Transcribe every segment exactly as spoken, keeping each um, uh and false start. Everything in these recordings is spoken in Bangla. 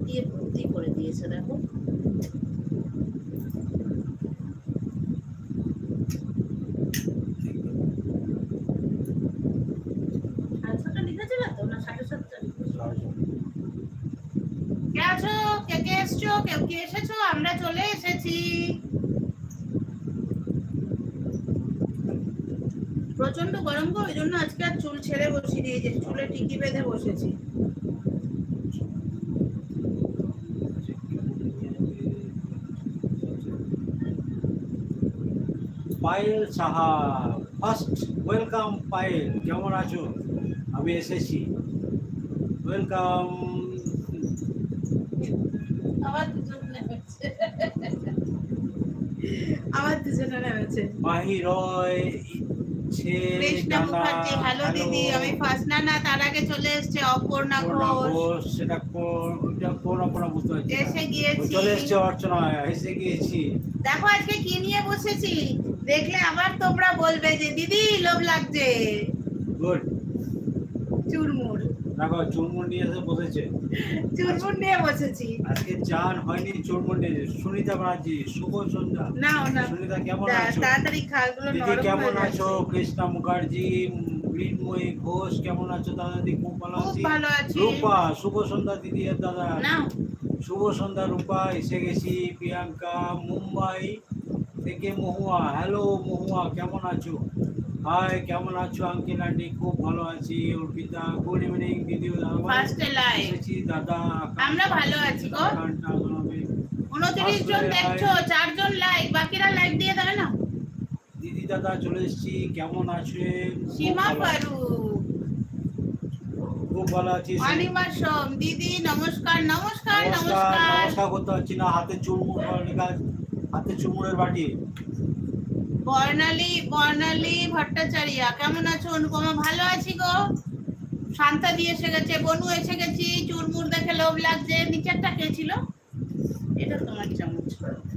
দিয়ে ভর্তি করে দিয়েছে দেখো। সাতটা লিখেছিল তো না সাড়ে সাতটা? কে আছো? কে কে এসছো? কেউ কি এসেছো? আমরা চলে এসেছি। প্রচন্ড গরম গো, ওই জন্য আজকে আর চুল ছেড়ে বসিয়ে দিয়েছি, চুলে টিকি বেঁধে বসেছি। Payel Saha first welcome. পায়েল কেমন আছো? আমি এসেছি, ওয়েলকাম। আবার দুজন নেমেছে, আবার দুজনে নেমেছে। মাহি রয়, কৃষ্ণা মুখার্জি, হ্যালো দিদি। আমি ফার্স্ট না না তার আগে চলে এসেছে অপর্ণা ঘোষ। সেটা কোন কোন অপর্ণা বুঝতে পারছি, এসে গিয়েছি, চলে এসেছে অর্চনা, এসে গিয়েছি। দেখো আজকে কি নিয়ে বসেছি, দেখলে আবার তোমরা বলবে যে দিদি লোভ লাগছে। গুড। চুরমুর দেখো চুরমুর নিয়ে এসে বসেছে, চুরমুর নিয়ে বসেছি। আজকে চান হয়নি, চুরমুর নিয়ে। সুনিতা ব্যানার্জি, শুভ সন্ধ্যা। না না সুনিতা কেমন আছো? তাড়াতাড়ি খাগুলো দিদি নরম কেমন হয়ে আছো? কৃষ্ণা মুখার্জি, মৃন্ময়ী ঘোষ কেমন আছো? দাদা দি খুব ভালো খুব আছি। ভালো আছি। রূপা, শুভ সন্ধ্যা দিদি আর দাদা। না শুভ সন্ধ্যা রূপা, এসে গেছি। প্রিয়াঙ্কা মুম্বাই থেকে মহুয়া, হ্যালো মহুয়া কেমন আছো? হাই কেমন আছো আঙ্কেল আন্টি? খুব ভালো আছি। অর্পিতা, গুড ইভিনিং দিদি দাদা। ফার্স্ট লাইভ এসেছি দাদা। আমরা ভালো আছি গো। উনত্রিশ জন দেখছো, চারজন লাইক, বাকিরা লাইক দিয়ে দেবে না। দিদি দাদা চলে এসেছি, কেমন আছেন? সীমা ফারুক, খুব ভালো আছি। অনিমা সোম দিদি নমস্কার নমস্কার নমস্কার। নমস্কার। নমস্কার করতে পারছি না, হাতে চুরমুর লেখা, হাতে চুরমুরের বাটি। বর্ণালী বর্ণালী ভট্টাচার্য কেমন আছো? অনুপমা ভালো আছি গো। শান্তা দিয়ে এসে গেছে, বনু এসে গেছি। চুরমুর দেখে লোভ লাগছে। নিচেরটা কে ছিল? এটা তোমার চামচ।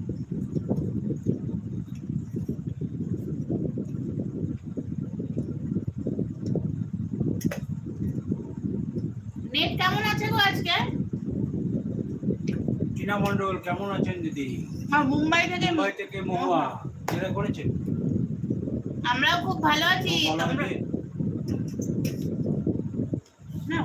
নেট কেমন আছে গো আজকে? টিনা মন্ডল কেমন আছেন দিদি? আর মুম্বাই থেকে মুম্বাই থেকে মহুয়া যেটা করেছেন। আমরাও খুব ভালো আছি। তোমরা নাও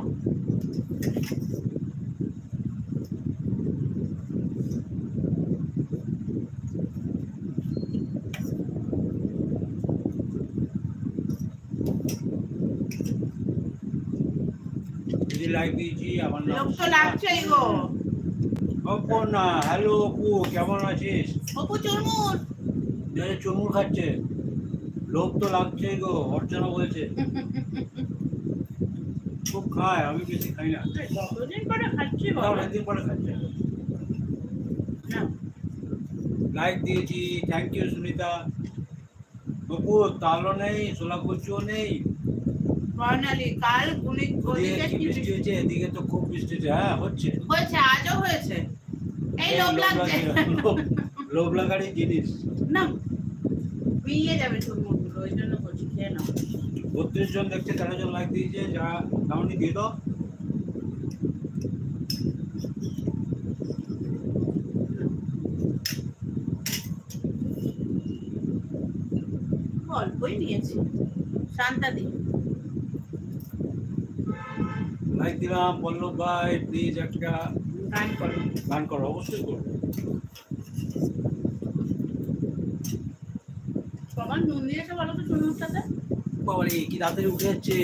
দিদি লাইক দিয়েছি। আমার নাম লোক তো লাগছেই গো। অপর্ণা, হ্যালো অপু কেমন আছিস? অপু চুরমুর চুরমুর খাচ্ছে, লোক তো লাগছে গো। অর্চনা বলছে খুব খায়, আমি বেশি খাই না। কতদিন পরে খাচ্ছি অনেকদিন পরে খাচ্ছে। লাইক দিয়েছি, থ্যাংক ইউ সুনিতা। অপু তালও নেই, ছোলা কচুও নেই। বর্ণালী কাল গুণিত ওদিকে কি বৃষ্টি হয়েছে? এদিকে তো খুব বৃষ্টি হচ্ছে। হ্যাঁ হচ্ছে, হয়েছে, আজও হয়েছে। এই লোভ লাগছে, লোভ লাগারই জিনিস না বিয়ে যাবে চুরমুর গুলো, ওই জন্য বলছি খেয়ে নাও। বত্রিশ জন দেখছে, তেরো জন লাইক দিয়েছে। যা দামনি দিয়ে দাও। অল্পই নিয়েছি। শান্তা দি লাইক দিলাম। পল্লব ভাই প্লিজ একটা গান করো। গান করো, অবশ্যই করবো। সবার নুন দিয়েছে বলো তো চুরমুর সাথে? বাবারে কি তাড়াতাড়ি উঠে যাচ্ছে।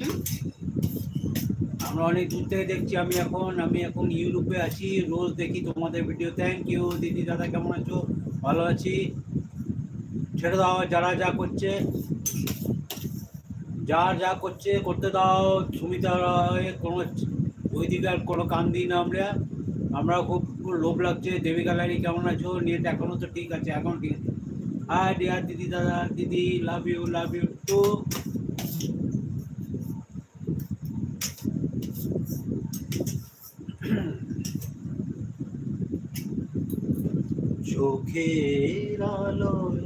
আমরা অনেক দূর থেকে দেখছি। আমি এখন আমি এখন ইউরোপে আছি, রোজ দেখি তোমাদের ভিডিও। থ্যাংক ইউ দিদি দাদা কেমন আছো? ভালো আছি। ছেড়ে দাও, যারা যা করছে যার যা করছে করতে দাও। সুমিতা রায় কোনো ওইদিকে আর কোনো কান দিই না আমরা। আমরা খুব লোভ লাগছে। দেবিকা লাইনি কেমন আছো? নেট এখনো তো ঠিক আছে, এখন ঠিক আছে। হাই ডিয়ার দিদি দাদা, দিদি love you love you too. চোখের আলোয়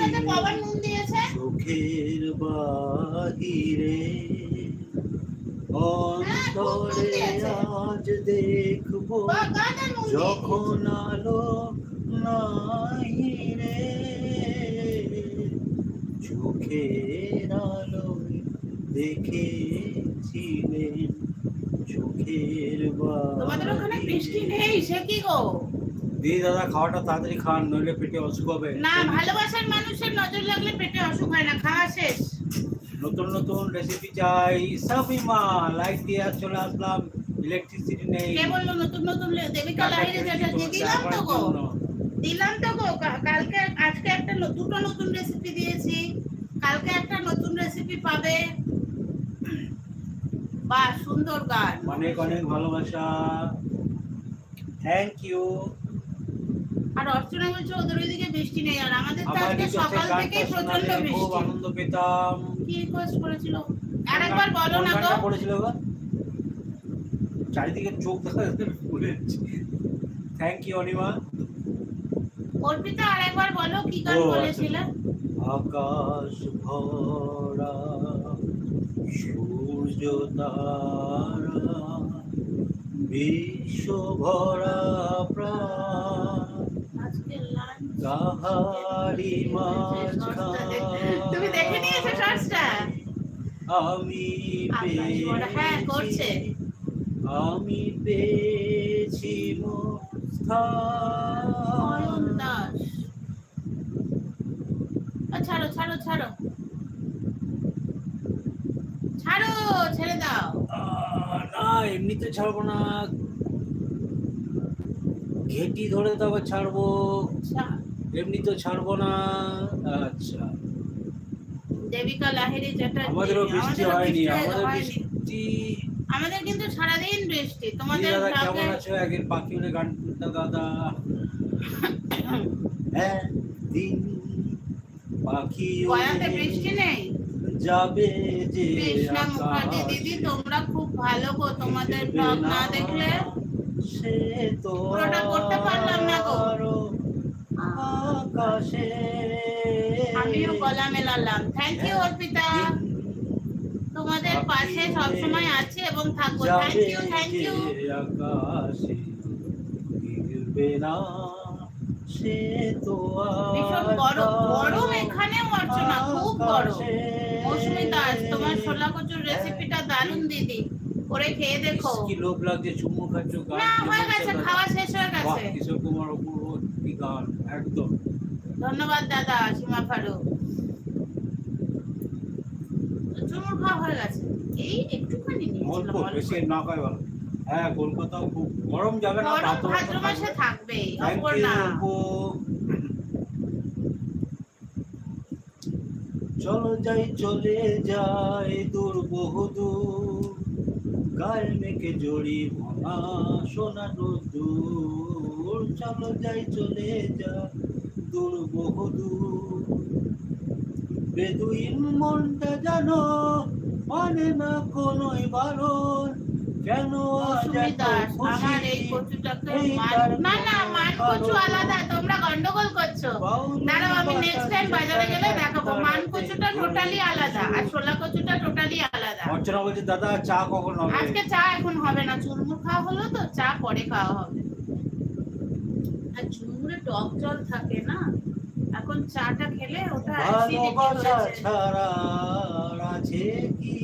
চোখের বাহিরে অন্তরে আজ দেখবো যখন আলো নাই রে, চোখের আলোয় দেখেছিলেন চোখের তোমাদের ওখানে বৃষ্টি নেই সে কি গো? দিদি দাদা খাওয়াটা তাড়াতাড়ি খান, নইলে পেটে অসুখ হবে। না, ভালোবাসার মানুষের নজর লাগলে পেটে অসুখ হয় না, খাওয়া শেষ। নতুন নতুন রেসিপি চাই সাবিমা, লাইক দিয়ে চলে আসলাম। ইলেকট্রিসিটি নেই। কে বললো নতুন নতুন দেবিকা লাহিড়ী যেটা দিলাম তো গো, দিলাম তো গো। কালকে আজকে একটা দুটো নতুন রেসিপি দিয়েছি, কালকে একটা নতুন রেসিপি পাবে। বাহ, সুন্দর গান। অনেক অনেক ভালোবাসা, থ্যাংক ইউ। আর অর্চনা বলছে ওদের ওইদিকে বৃষ্টি নেই, আর আমাদের তো আজকে সকাল থেকে প্রচন্ড বৃষ্টি। খুব আনন্দ পেতাম। কি রিকোয়েস্ট করেছিল আরেকবার বলো না গো। করেছিল গো, চারিদিকে চোখ দেখা যাচ্ছে। Thank you Anima. অর্পিতা আরেকবার বলো কি গান বলেছিলে? আকাশ ভরা সূর্য তারা, বিশ্ব ভরা প্রাণ, আজকে লাঞ্চ কাহারি মাঝখানে তুমি দেখে নিয়েছো শর্টসটা? আমি হ্যাঁ করছে। আমি পেয়েছি অয়ন দাস। ছাড়ো ছাড়ো ছাড়ো ছাড়ো, ছেড়ে দাও। না এমনিতে ছাড়বো না, ঘেটি ধরে তবে ছাড়বো, এমনি তো ছাড়বো না। আচ্ছা, দেবিকা লাহিড়ী যেটা আমাদেরও বৃষ্টি হয়নি, আমাদের বৃষ্টি, আমাদের কিন্তু সারাদিন বৃষ্টি। তোমাদের কেমন আছো? আগের পাখি উড়ে গানটা দাদা, হ্যাঁ দিন পাখি গয়াতে বৃষ্টি নেই যাবে যে কৃষ্ণা মুখার্জি দিদি, তোমরা খুব ভালো গো, তোমাদের ব্লগ না দেখলে সে তো পুরোটা করতে পারলাম না গো। আকাশে আমিও গলা মেলালাম। থ্যাংক ইউ অর্পিতা, তোমাদের পাশে সবসময় আছে এবং থাকবো। Thank you thank you. আকাশে গিরবে না সে তো ভীষণ বড় গরম এখানেও, অর্চনা খুব গরম। মৌসুমী দাস, তোমার ছোলা কচুর রেসিপিটা দারুণ দিদি, করে খেয়ে দেখো। কি লোভ লাগছে, চুমু খাচ্ছ গান? না হয়ে গেছে, খাওয়া শেষ হয়ে গেছে। কিশোর কুমার অপূর্ব কি গান, একদম। ধন্যবাদ দাদা সীমা ফারুক। চুমুর খাওয়া হয়ে গেছে, এই একটুখানি অল্প, বেশি না খাই ভালো। হ্যাঁ কলকাতাও খুব গরম, যাবে না, গরম ভাদ্র মাসে থাকবে। অপর না, চলো যাই চলে যাই দূর বহুদূর, গায়ে মেঘে জড়ি ভরা সোনা রোদ্দুর। চলো যাই চলে যাই দূর বহুদূর, বেদুইন মনটা জানো মানে না কোনোই বারণ, কেন মৌসুমী দাস, আমার এই কচুটাকে না না মান কচু আলাদা, তোমরা গন্ডগোল করছো। দাঁড়াও আমি নেক্সট টাইম বাজারে গেলে দেখাবো। মান কচুটা টোটালি আলাদা আর ছোলা কচুটা টোটালি আলাদা। অর্চনা বলছে দাদা চা কখন হবে? আজকে চা এখন হবে না, চুরমুর খাওয়া হলো তো, চা পরে খাওয়া হবে। আর চুরমুরে টক জল থাকে না, এখন চাটা খেলে ওটা ভালোবাসা ছাড়া আছে কি,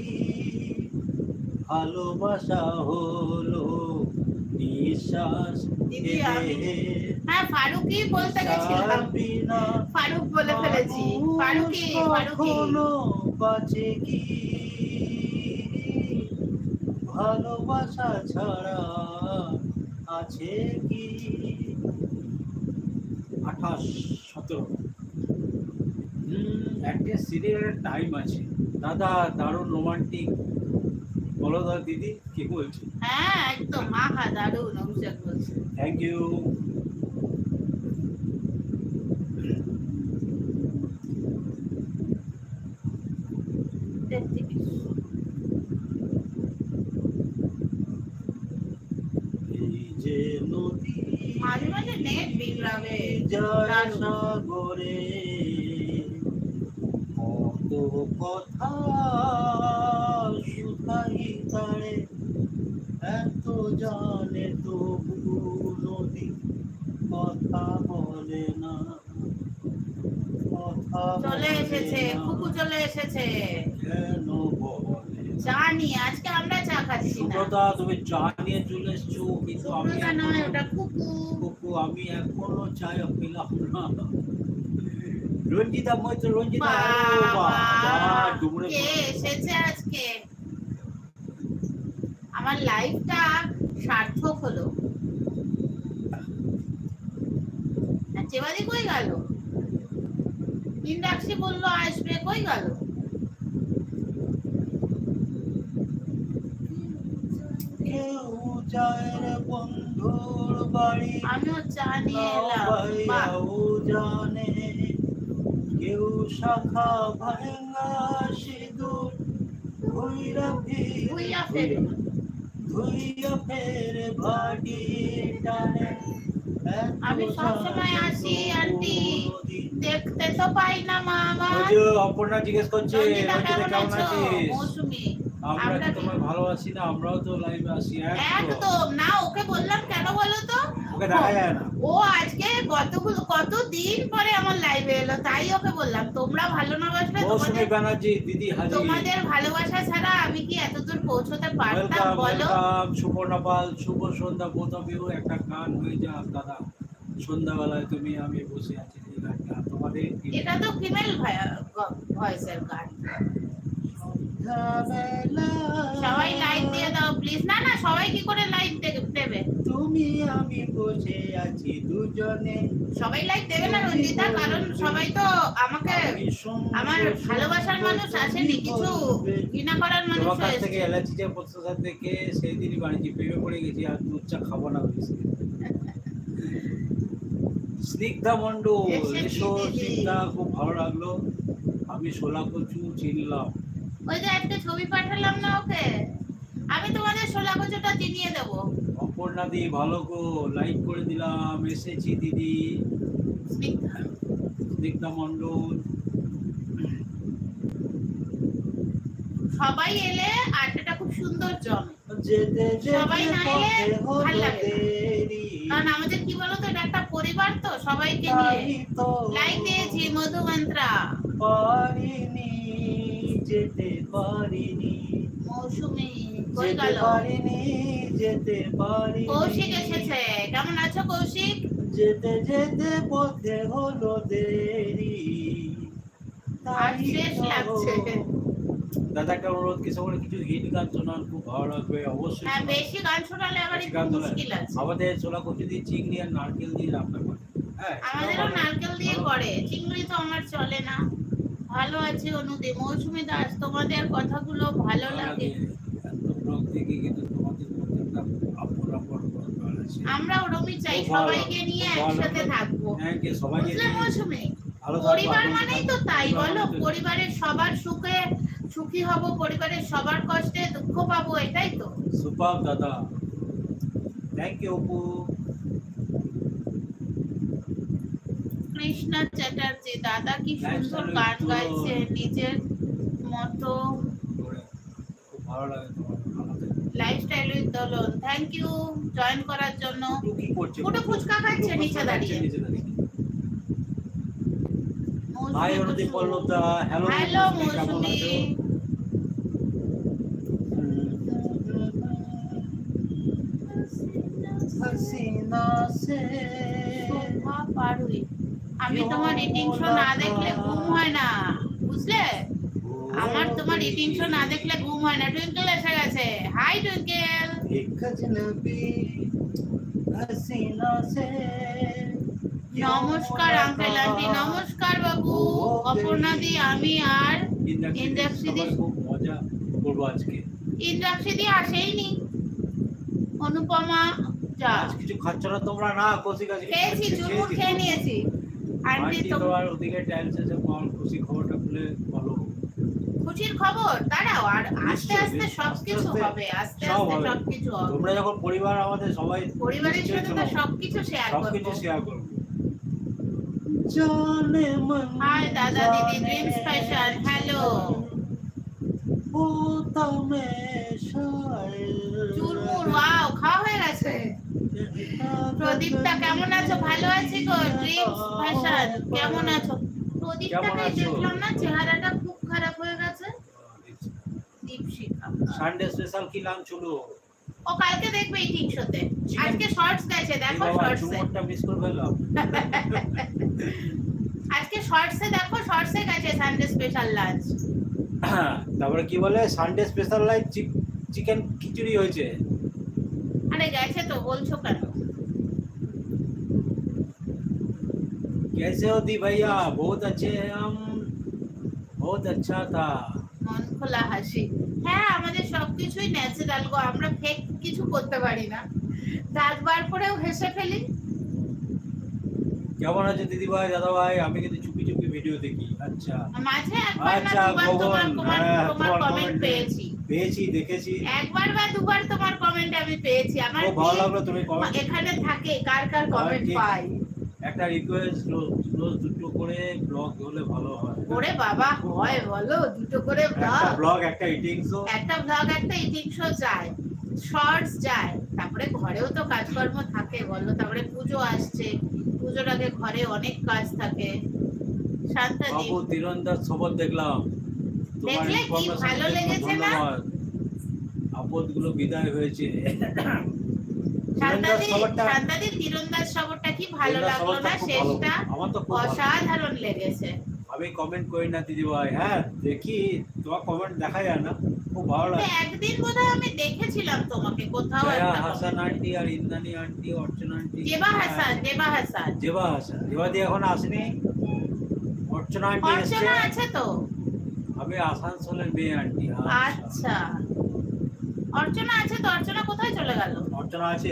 ভালোবাসা হলো নিঃশ্বাস। হ্যাঁ ফারুকই বলতে গেছিলাম, ফারুক বলে ফেলেছি। ফারুকি ফারুকি বাঁচে কি, ভালোবাসা ছাড়া আছে কি। আঠাশ সতেরো হম একটা সিরিয়ালের টাইম আছে দাদা, দারুণ রোমান্টিক। বলো দাদা দিদি কি বলছে? হ্যাঁ একদম আহা দারুণ, অভিষেক বলছে। Thank you. এই যে নদী মাঝে মাঝে নেট বিগড়াবে। যায় সাগরে, মন এত কথা শুধাই তারে, এত জানে তবু নদী কথা বলে না, কথা চলে বলে এসেছে, না, কুকু চলে এসেছে। কেন বলে না? চা নিয়ে, আজকে আমরা চা খাচ্ছি না। সুব্রতা, তুমি চা নিয়ে চলে এসছো, কিন্তু আমি সুব্রতা নয়, এখনো- ওটা কুকু। কুকু, আমি এখনো চায় পেলাম না। রঞ্জিতা মৈত্র, রঞ্জিতা, hello, বাবা, বাবা, ডুমুরে কে এসেছে আজকে? আমার লাইফটা সার্থক হলো। চেবাদি কই গেল? ইন্ডাক্সি বললো আসবে, কই গেল? কেউ যায় রে বন্ধুর বাড়ি, আমিও চা নিয়ে এলাম। বাহ, বাইয়াও জানে, কেউ শাখা ভাঙা সিঁদুর ধুইরা ধুইয়া ফির ফেরে। ধুইয়া ফের ভাটি টানে। আমি সবসময় আসি আন্টি, দেখতে তো পাই না মা আমার। ওই যে অপর্ণা জিজ্ঞেস করছে, রঞ্জিতা রঞ্জিতা কেমন কেমন আছো? আছিস? মৌসুমী, আমরা আমরা কি কি- তোমায় ভালোবাসি না? আমরাও তো লাইভে আসি। একদম, একদম না, ওকে বললাম কেন বলো তো? ওকে দেখা যায় না। ও আজকে কতগুলো কত দিন পরে আমার লাইভে এলো, তাই ওকে বললাম তোমরা ভালো না বাসলে মৌসুমী তোমাদের ব্যানার্জি দিদি হাজির। তোমাদের ভালোবাসা ছাড়া আমি কি এতদূর পৌঁছতে পারতাম ওয়েলকাম, বলো? ওয়েলকাম সুপর্ণা পাল, শুভ সন্ধ্যা। বোধ অফ একটা গান হয়ে যাক দাদা, সন্ধ্যাবেলায় তুমি আমি বসে আছি, এই গানটা তোমাদের। এটা তো ফিমেল ভয়েসের গান। সবাই লাইক দিয়ে দাও প্লিজ। না না, সবাই কি করে লাইক দেবে? তুমি আমি বসে আছি দুজনে, সবাই লাইক দেবে না রঞ্জিতা, কারণ সবাই তো আমাকে, আমার ভালোবাসার মানুষ আসেনি, কিছু ঘৃণা করার মানুষ তোমার কাছ এসেছে। থেকে এলাচি চা প্রত্যাশা থেকে সেই দিনই বানিয়েছি, প্রেমে পড়ে গেছি, আর দুধ চা খাবো না বেশি। স্নিগ্ধা মন্ডল, এসেছি এসো দিদি। স্নিগ্ধা, খুব ভালো লাগলো। আমি শোলা কচু চিনলাম। ওই যে একটা ছবি পাঠালাম না ওকে, আমি তোমাদের ছোলা কচুটা চিনিয়ে দেবো। অপর্ণা দি ভালো গো, লাইক করে দিলাম, এসেছি দিদি। স্নিগ্ধা, স্নিগ্ধা মন্ডল, সবাই এলে আড্ডাটা খুব সুন্দর জমে। যেতে সবাই না এলে যেতে ভাল হলো লাগে না। দেরি, কারণ আমাদের কি বলতো, এটা একটা পরিবার, তো সবাইকে নিয়ে তাই তো লাইক দিয়েছি। মধুমন্ত্রা, পারিনি, যেতে পারিনি, মৌসুমী কই যেতে গেল? পারিনি, যেতে পারিনি। কৌশিক এসেছে, কেমন আছো কৌশিক? যেতে যেতে পথে হলো দেরি, আর তাই শেষ তো। লাগছে। দাদা একটা অনুরোধ, কিছু বলে কিছু হিট গান শোনান, খুব ভালো লাগবে অবশ্যই। হ্যাঁ, শোনান। বেশি গান শোনালে আবার বেশি একটু গান শোনান। মুশকিল আছে। আমাদের ছোলা কচু দিয়ে চিংড়ি আর নারকেল দিয়ে রান্না করে। হ্যাঁ, আমাদেরও সেটাও ভালো। নারকেল দিয়ে করে, চিংড়ি তো আমার চলে না। ভালো আছে অনুদি। মৌসুমী দাস, তোমাদের কথাগুলো ভালো লাগে। এত ব্লগ দেখি, কিন্তু তোমাদের প্রত্যেকটা আপন আপন দরকার আছে। আমরা ওরকমই চাই, খুব ভালো, সবাইকে নিয়ে খুব ভালো। একসাথে থাকবো। হ্যাঁ, কে সবাইকে বুঝলে নিয়ে মৌসুমী? ভালো থাকবো, পরিবার আনন্দ মানেই থাকবো। তো তাই, পরিবার বলো? মানে তো- পরিবারের সবার সুখে সুখী হব, পরিবারের সবার কষ্টে দুঃখ পাবো, এটাই তো। সুপার দাদা, থ্যাংক ইউ অপু। কৃষ্ণা চ্যাটার্জি, দাদা কি সুন্দর Lifestyle গান উত্তরণ। গাইছে, নিজের মতো। খুব ভালো লাগে তোমার, ভালো থেকো। Lifestyle with Dolon, thank you join করার জন্য। পুটু কি করছে? পুটু ফুচকা খাচ্ছে পুটু নিচে ফুচকা দাঁড়িয়ে। খাচ্ছে নিচে দাঁড়িয়ে। মৌসুমী হাই অনুদীপ বসু। পল্লব দা, হ্যালো হ্যালো মৌসুমী, কেমন মৌসুমী। আছো? হাসিনা সে শোভা পারুই। আমি তোমার রিটিং শো না দেখলে ঘুম হয় না, বুঝলে? আমার তোমার রিটিং শো না দেখলে ঘুম হয় না। টুইঙ্কেল এসে গেছে, হাই টুইঙ্কেল। এক अजनबी हसीना से নমস্কার আঙ্কেল আন্টি। নমস্কার বাবু। অপর্ণা দি, আমি আর ইন্দ্রাক্ষী দি। সবাই খুব মজা করবো আজকে। ইন্দ্রাক্ষী দি আসেইনি। অনুপমা যা, আজ কিছু খাচ্ছ না তোমরা? না, কৌশিক আজকে খেয়েছি, চুরমুর খেয়ে নিয়েছি। আন্টি আন্টি তো তোমার ওদিকে টাইলস এসে কম খুশি খবরটা খুলে বলো। খুশির খবর দাঁড়াও, আর আস্তে নিশ্চয়ই, আস্তে সবকিছু আস্তে আস্তে হবে, আস্তে সব আস্তে হবে। সবকিছু হবে। তোমরা যখন পরিবার আমাদের সবাই পরিবারের নিশ্চয়ই সাথে তো শোনো। সবকিছু শেয়ার সবকিছু করবো। শেয়ার করবো। जाने मन हाय दादा दीदी ड्रीम्स फैशन हेलो होता मैं शायर চুরমুর ওয়াও খাওয়া হয়ে গেছে প্রদীপটা কেমন আছো ভালো আছি গো ড্রিমস ফ্যাশন কেমন আছো প্রদীপটাকে দেখলাম না চেহারাটা খুব খারাপ হয়ে গেছে দীপশিখা সানডে স্পেশাল কি নাম চলো ও কালকে দেখবে এই ঠিক শোতে আজকে শর্টস গেছে দেখো শর্টসে চুমুরটা মিস করে ফেললাম আজকে শর্টসে দেখো শর্টসে গেছে সানডে স্পেশাল লাঞ্চ তারপরে কি বলে Sunday special light chicken khichuri হয়েছে আরে গেছে তো বলছো কেন कैसे हो दी भैया बहुत अच्छे हैं हम बहुत अच्छा था মন খোলা হাসি হ্যাঁ আমাদের সবকিছুই ন্যাচারাল গো আমরা ফেক কিছু করতে পারি না দাঁত বার করেও হেসে ফেলি কেমন আছে দিদি ভাই দাদা ভাই আমি কিন্তু চুপি চুপি ভিডিও দেখি আচ্ছা মাঝে একবার না আচ্ছা দুবার তোমার গগন তোমার হ্যাঁ, তোমার তোমার কমেন্ট comment পেয়েছি পেয়েছি দেখেছি একবার বা দুবার তোমার কমেন্ট আমি পেয়েছি আমার খুব ভালো কি লাগলো তুমি কমেন্ট এখানে থাকে কার কার কমেন্ট ঠিক। পাই একটা রিকোয়েস্ট রোজ দুটো করে ব্লগ হলে ভালো হয় ওরে বাবা হয় বলো দুটো করে একটা ব্লগ ব্লগ একটা ইটিং শো একটা ব্লগ একটা ইটিং শো যায় শর্টস যায় তারপরে ঘরেও তো কাজকর্ম থাকে বলো তারপরে পুজো আসছে পুজোর আগে ঘরে অনেক কাজ থাকে শান্তাদি বাবু তীরন্দাজ খবর দেখলাম তোমার দেখলে কি ইনফরমেশন ভালো লেগেছে না? আপদগুলো বিদায় হয়েছে শান্তাদি খবরটা শান্তাদি তীরন্দাজ খবরটা কি ভালো লাগলো না শেষটা আমার তো খুব ভালো অসাধারণ লেগেছে আমি কমেন্ট করি না দিদি ভাই হ্যাঁ দেখি তোমার কমেন্ট দেখা যায় না খুব ভালো লাগে একদিন বোধহয় আমি দেখেছিলাম তোমাকে কোথাও জয়া একটা হাসান আন্টি আর ইন্দ্রাণী আন্টি অর্চনা আন্টি জেবা হাসান জেবা হাসান জেবা হাসান জেবা দিয়ে এখন আসেনি অর্চনা আন্টি এসছে অর্চনা আছে তো আমি আসানসোলের মেয়ে আন্টি আচ্ছা অর্চনা আছে তো অর্চনা কোথায় চলে গেল অর্চনা আছে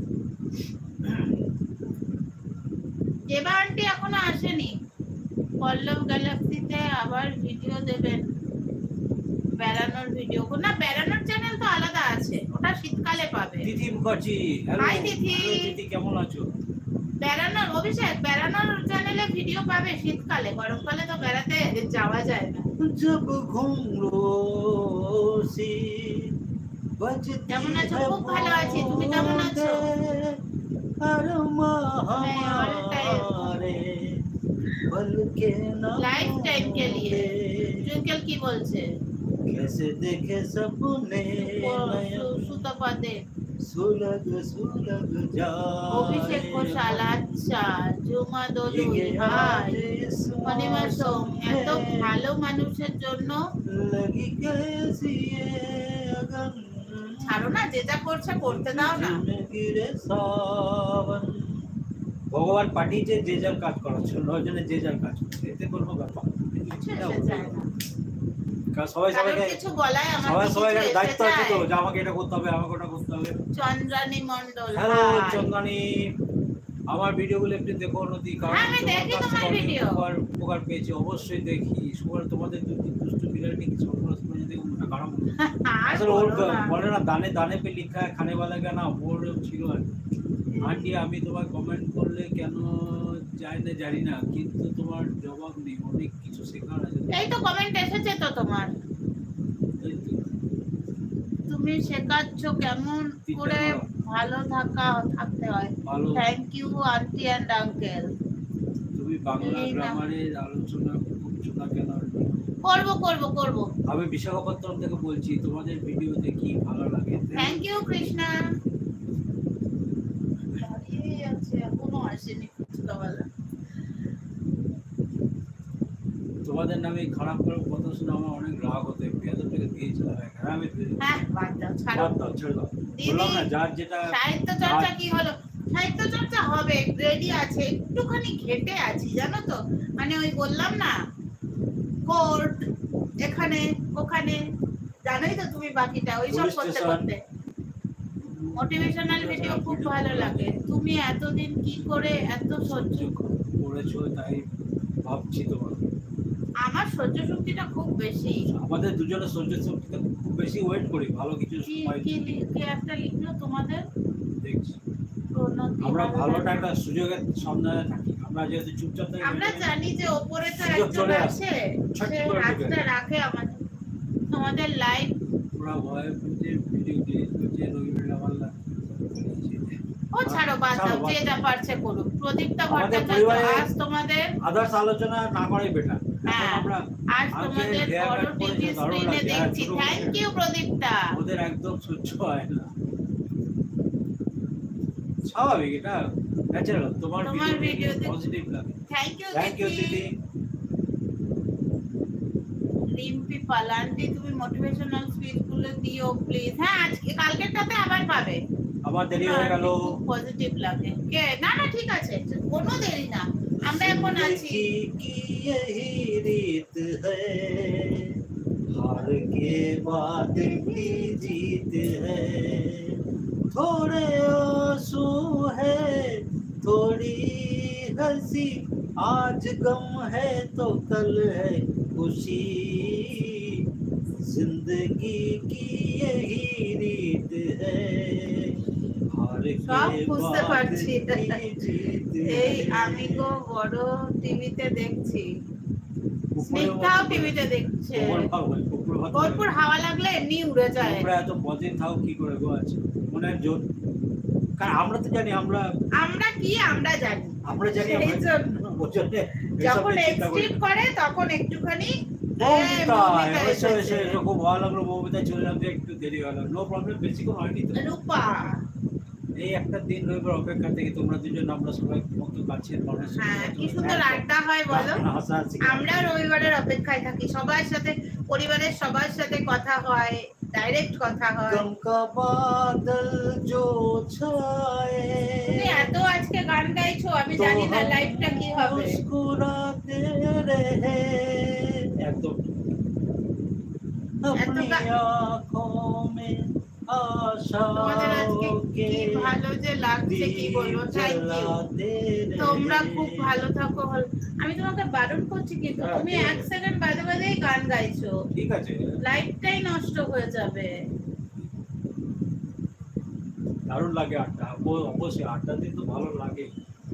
জেবা আন্টি এখনো আসেনি পল্লব গ্যালাক্সিতে আবার ভিডিও দেবেন বেড়ানোর ভিডিও না বেড়ানোর চ্যানেল তো আলাদা আছে ওটা শীতকালে পাবে তিথি মুখার্জি হ্যালো Hi, তিথি। তিথি কেমন আছো বেড়ানোর অভিষেক বেড়ানোর চ্যানেলে ভিডিও পাবে শীতকালে গরমকালে তো বেড়াতে যাওয়া যায় না जब घुंघरूसी बजती কেমন আছো? है খুব ভালো আছি। তুমি কেমন আছো? अरमा मैं all time। हमारे पल के ना लाइफ टाइम के लिए টুইঙ্কেল কি বলছে कैसे देखे सपने नयन সুতপাতে सुलग सुलग অভিষেক जाए ঘোষাল আচ্ছা জুমা দলুই হাই অনিমা সোম এত ভালো মানুষের জন্য लगी कैसी ये अगन ছাড়ো না যে যা করছে করতে দাও না गिरे सावन ভগবান পাঠিয়েছে যে যার কাজ করার জন্য ওই জন্য যে যার কাজ করছে এতে কোনো ব্যাপার কিছু এসে যায় না কারণ সবাই কারণ সবাইকে কিছু বলায় আমার সবাই কিছু সবাই এসে দায়িত্ব আছে তো যায়। যে আমাকে এটা করতে হবে আমাকে ওটা করতে হবে চন্দ্রানী মণ্ডল হ্যালো হাই। চন্দানি আমার ভিডিওগুলো একটু দেখো নদী কারণ হ্যাঁ, আমি তোমার দেখি কাছ তোমার থেকে অনেক ভিডিও। উপকার উপকার পেয়েছি অবশ্যই দেখি সুগার তোমাদের দুটি দুষ্টু বিড়ালটি কি সর্বনাশ করে যদি ওটা কারণ আর আসলে ওর বলো না। বলে না দানে দানে পে লিখা है खाने वाला का ना ওর ছিল আর কি। আন্টি আমি তোমার কমেন্ট করলে কেন যায় না জানি না কিন্তু তোমার জবাব নেই অনেক কিছু শেখার আছে এই তো কমেন্ট এসেছে তো তোমার এই তো। তুমি শেখাচ্ছ কেমন করে ভালো থাকা থাকতে হয় ভালো thank you aunty and uncle তুমি বাংলা এই না। গ্রামারের আলোচনা করছো না কেন আন্টি? করব করব করব আমি বিশাখাপত্তনম থেকে বলছি তোমাদের ভিডিও দেখি ভালো লাগে থ্যাংক ইউ কৃষ্ণা দাঁড়িয়েই আছে এখনো আসেনি ফুচকাওয়ালা তোমাদের নামে খারাপ করে কথা শুনে আমার অনেক রাগ হতে পেয়াদের থেকে দিয়েছিলাম এখানে আমি হ্যাঁ বাদ দাও ছাড়ো বাদ দাও, ছেড়ে দাও। দিদি, বললাম না যার যেটা সাহিত্য চর্চা কি হলো সাহিত্য চর্চা হবে রেডি আছে একটুখানি ঘেটে আছি জানো তো মানে ওই বললাম না কোর্ট এখানে ওখানে জানোই তো তুমি বাকিটা ওই সব পুলিশ করতে স্টেশন। করতে মোটিভেশনাল ভিডিও খুব ভালো লাগে তুমি এতদিন কি করে এত সহ্য করেছো তাই ভাবছি তোমার আমার সহ্য শক্তিটা খুব বেশি আমাদের দুজনের সহ্য শক্তিতে খুব বেশি ওয়েট করি ভালো কিছু কি সময় কি লিখে একটা লিখলো তোমাদের দেখছি প্রণতি আমরা হালদার। ভালোটা একটা সুযোগের সন্ধানে থাকি আমি আমরা যেহেতু চুপচাপ থাকি আমরা জানি যে ওপরে তো সুযোগ একজন চলে আসে। আছে, ছট সে করে ঢুকে হাতটা যায়। রাখে আমাদের আমাদের লাইভ। পুরা ভয় পেয়ে ভিডিও ডিলিট করছে রবিবার আমার লাগে ও ছাড়ো, বাদ ছাড়ো, দাও, বাদ যে দাও। যা পারছে করুক। প্রদীপ্তা আমাদের ভট্টাচার্য, পরিবারে- আজ তোমাদের আদার্স আলোচনা না করাই বেটার। হ্যাঁ, আমরা আজ আজকে তোমাদের hair বড় cut টিভি করেছে, দারুণ স্ক্রিনে লাগছে। হ্যাঁ, দেখছি। ছোট করে। Thank you Pradipta. ওদের একদম সহ্য হয় না। স্বাভাবিক, এটা ন্যাচারাল। তোমার তোমার ভিডিও ভিডিওতে- পজিটিভ লাগে। থ্যাংক ইউ থ্যাংক ইউ দিদি। রিম্পি পালান্টি, তুমি মোটিভেশনাল স্পিচ গুলো দিও প্লিজ। হ্যাঁ, আজকে কালকেরটাতে আবার পাবে। আবার দেরি হয়ে গেল। পজিটিভ লাগে কে? না না, ঠিক আছে, কোনো দেরি না, আমরা এখন আছি। जिंदगी की यही रीत है, हार के बाद भी जीत है, थोड़े आंसू है थोड़ी हंसी, आज गम है तो कल है खुशी, जिंदगी की यही रीत है, हार সব के বুঝতে बाद পারছি। भी जीत এই है। আমি গো বড় টিভিতে দেখছি, স্নিগ্ধাও টিভিতে দেখছে। ভরপুর হাওয়া লাগলে এমনি উড়ে যায়। তোমরা এত পজিটিভ থাও কি করে গো? আছে মনে হয় জোর, কারণ আমরা তো জানি, আমরা আমরা কি আমরা জানি, আমরা জানি সেই আমরা জন্য ওজনে যখন এসব চিন্তা করি। এক্সট্রিম করে তখন একটুখানি মৌমিতা, মৌমিতা এসে এসেছে। এসে এসে খুব ভালো লাগলো। মৌমিতা চলে যাবে, একটু দেরি হলো, নো প্রবলেম, বেশিক্ষণ হয়নি তো। রূপা, এই একটা দিন রবিবার অপেক্ষা থেকে তোমরা দুজন, আমরা সবাই মতো কাছের মানুষ। হ্যাঁ, কি সুন্দর আড্ডা হয় বলো। হাসাহাসি। আমরা রবিবারের অপেক্ষায় থাকি, সবার সাথে, পরিবারের সবার সাথে কথা হয়, ডাইরেক্ট কথা হয়। गम का बादल जो छाए, তুমি এত আজকে গান গাইছো, আমি জানি না লাইভটা কি হবে। मुस्कुराते रहे, एकदम अपनी गा- आँखों में তোমাদের আজকে आशाओं কি के ভালো যে লাগছে কি বলবো। दीप থ্যাংক ইউ, जलाते रहे। তোমরা খুব ভালো থাকো। হল- আমি তোমাকে বারণ করছি কিন্তু হ্যাঁ, তুমি ঠিক আছে। এক সেকেন্ড বাদে বাদেই গান গাইছো, ঠিক আছে, লাইভটাই নষ্ট হয়ে যাবে। দারুণ লাগে আড্ডা। ও- অবশ্যই আড্ডা দিন তো ভালো লাগে।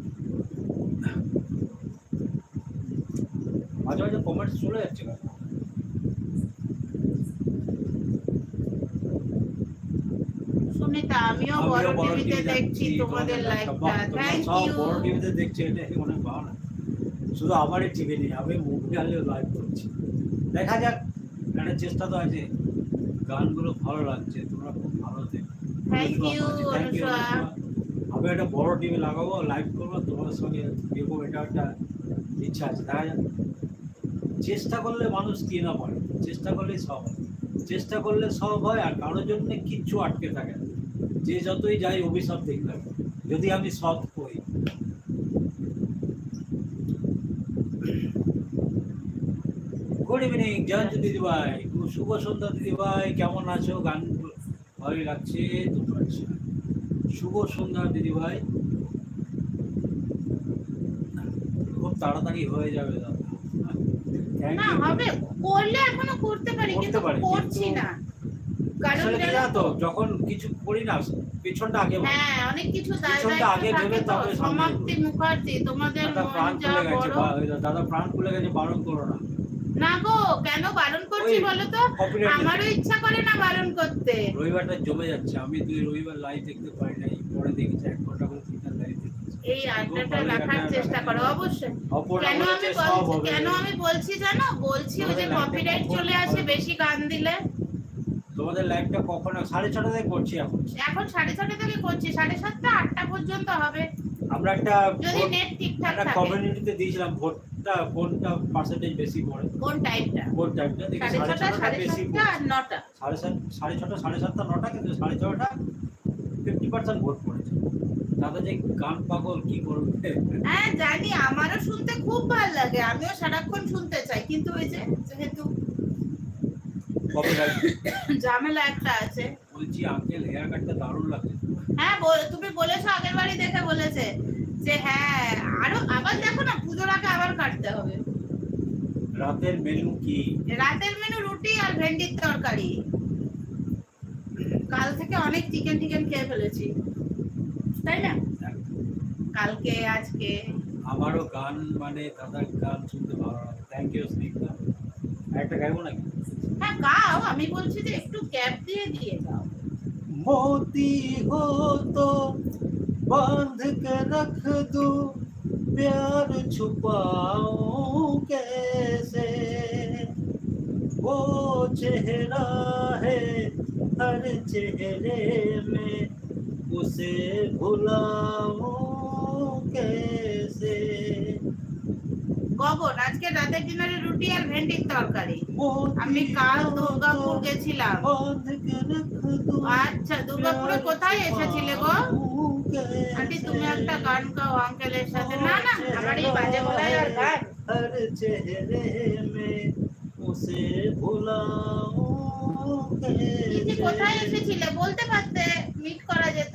মাঝে মাঝে কমেন্টস চলে যাচ্ছে কেন? সুনিতা, আমিও আমিও বড় বড় টিভিতে টিভি দেখছি তোমাদের লাইভটা। থ্যাংক সব ইউ। বড় টিভিতে দেখছি, এটা অনেক ভালো। শুধু আমারই টিভি নেই, আমি মোবাইলে লাইভ করছি। দেখা যাক, একটা চেষ্টা তো আছে। গানগুলো ভালো লাগছে, তোমরা খুব ভালো দেখো। Thank you, Thank you, Anushka. Anushka. আমি একটা বড় টিভি লাগাবো, লাইভ করবো, তোমাদের সঙ্গে দেখবো, এটা একটা ইচ্ছা আছে। দেখা যাক, চেষ্টা করলে মানুষ কি না পারে, চেষ্টা করলেই সব হয়। চেষ্টা করলে সব হয়, আর কারোর জন্য কিচ্ছু আটকে থাকে না। যে যতই যাই অভিশাপ দেখতে হবে, যদি আমি সৎ করি। গুড ইভিনিং জয়ন্ত দিদিভাই, শুভ সন্ধ্যা দিদিভাই, কেমন আছো? গান ভালোই লাগছে তোমরা। শুভ সন্ধ্যা দিদিভাই, খুব তাড়াতাড়ি হয়ে যাবে দাদা। থ্যাংক না ইউ। হবে, করলে এখনো করতে পারি করতে কিন্তু পারি, করছি কিন্তু- না, কারণ আসলে কি জানো জানো তো, তো, যখন কিছু করি না, পেছনটা আগে ভাবি। হ্যাঁ, অনেক কিছু দায় পিছনটা আগে দায়িত্ব ভেবে থাকে তো। তারপরে সামনে সমাপ্তি এগোবো। মুখার্জি, তোমাদের দাদা মন প্রাণ যা খুলে গেছে, বড়। বা- দাদা প্রাণ খুলে গেছে, বারণ করো না। না গো, কেন বারণ করছি ওই বলো তো? copyright আমারও দিতে। ইচ্ছা করে না বারণ করতে। রবিবারটা জমে যাচ্ছে, আমি দুই রবিবার লাইভ দেখতে পারি নাই, পরে দেখেছি এক ঘন্টা করে তিনটা লাইভ দেখেছি। এই আড্ডাটা রাখার চেষ্টা করো অবশ্যই। অপরটা কেন আমি বলেছে সব বলছি হবে। কেন আমি বলছি জানো, বলছি ওই যে তোমাদের কপিরাইট লাইভটা চলে কখন আসে হবে? বেশি গান দিলে। তোমাদের লাইভটা কখন? সাড়ে ছটা থেকে করছি এখন। এখন সাড়ে ছটা থেকে করছি, সাড়ে সাতটা আটটা পর্যন্ত হবে আমরা একটা যদি ভোট- নেট ঠিকঠাক একটা থাকে। কমিউনিটিতে দিয়েছিলাম ভোটটা, কোনটা পার্সেন্টেজ বেশি পড়ে, কোন টাইমটা? কোন টাইমটা দেখি সাড়ে সাড়ে ছটা, ছটা সাড়ে বেশি সাতটা পড়ে। আর নটা। সাড়ে সাত সাড়ে ছটা সাড়ে সাতটা নটা, কিন্তু সাড়ে ছটা ফিফটি পার্সেন্ট ভোট পড়েছে। দাদা যে গান পাগল কি করবে। হ্যাঁ জানি, আমারও শুনতে খুব ভালো লাগে, আমিও সারাক্ষণ শুনতে চাই, কিন্তু ওই যে যেহেতু কপিরাইট ঝামেলা একটা আছে। বলছি আঙ্কেল হেয়ার কাটটা দারুণ লাগছে। হ্যাঁ বল- তুমি বলেছো আগের বাড়ি দেখে বলেছে যে হ্যাঁ, আরো আবার দেখো না, পুজোর আগে আবার কাটতে হবে। রাতের মেনু কি? রাতের মেনু রুটি আর ভেন্ডির তরকারি। কাল থেকে অনেক চিকেন টিকেন খেয়ে ফেলেছি, তাই না? কালকে আজকে আমারও গান মানে দাদার গান শুনতে ভালো লাগে। Thank you Snigdha. একটা গাইবো নাকি? হ্যাঁ গাও, আমি বলছি যে একটু গ্যাপ দিয়ে দিয়ে গাও। मोती हो तो बांध के रख दो, प्यार छुपाऊं कैसे, वो चेहरा है हर चेहरे में, उसे भुलाऊं कैसे। গগন, আজকে রাতের ডিনারে রুটি আর ভেন্ডির তরকারি। আমি मोती কাল हो দুর্গাপুর तो গেছিলাম। बांध के रख दो, আচ্ছা, দুর্গাপুরে কোথায় এসেছিলে গো? আন্টি তুমি একটা গান গাও আঙ্কেলের সাথে। না না, আমার এই বাজে গলায় আর গান। हर चेहरे में उसे भुलाऊं ইতি কোথায় এসেছিলে বলতে পারতে, মিট করা যেত।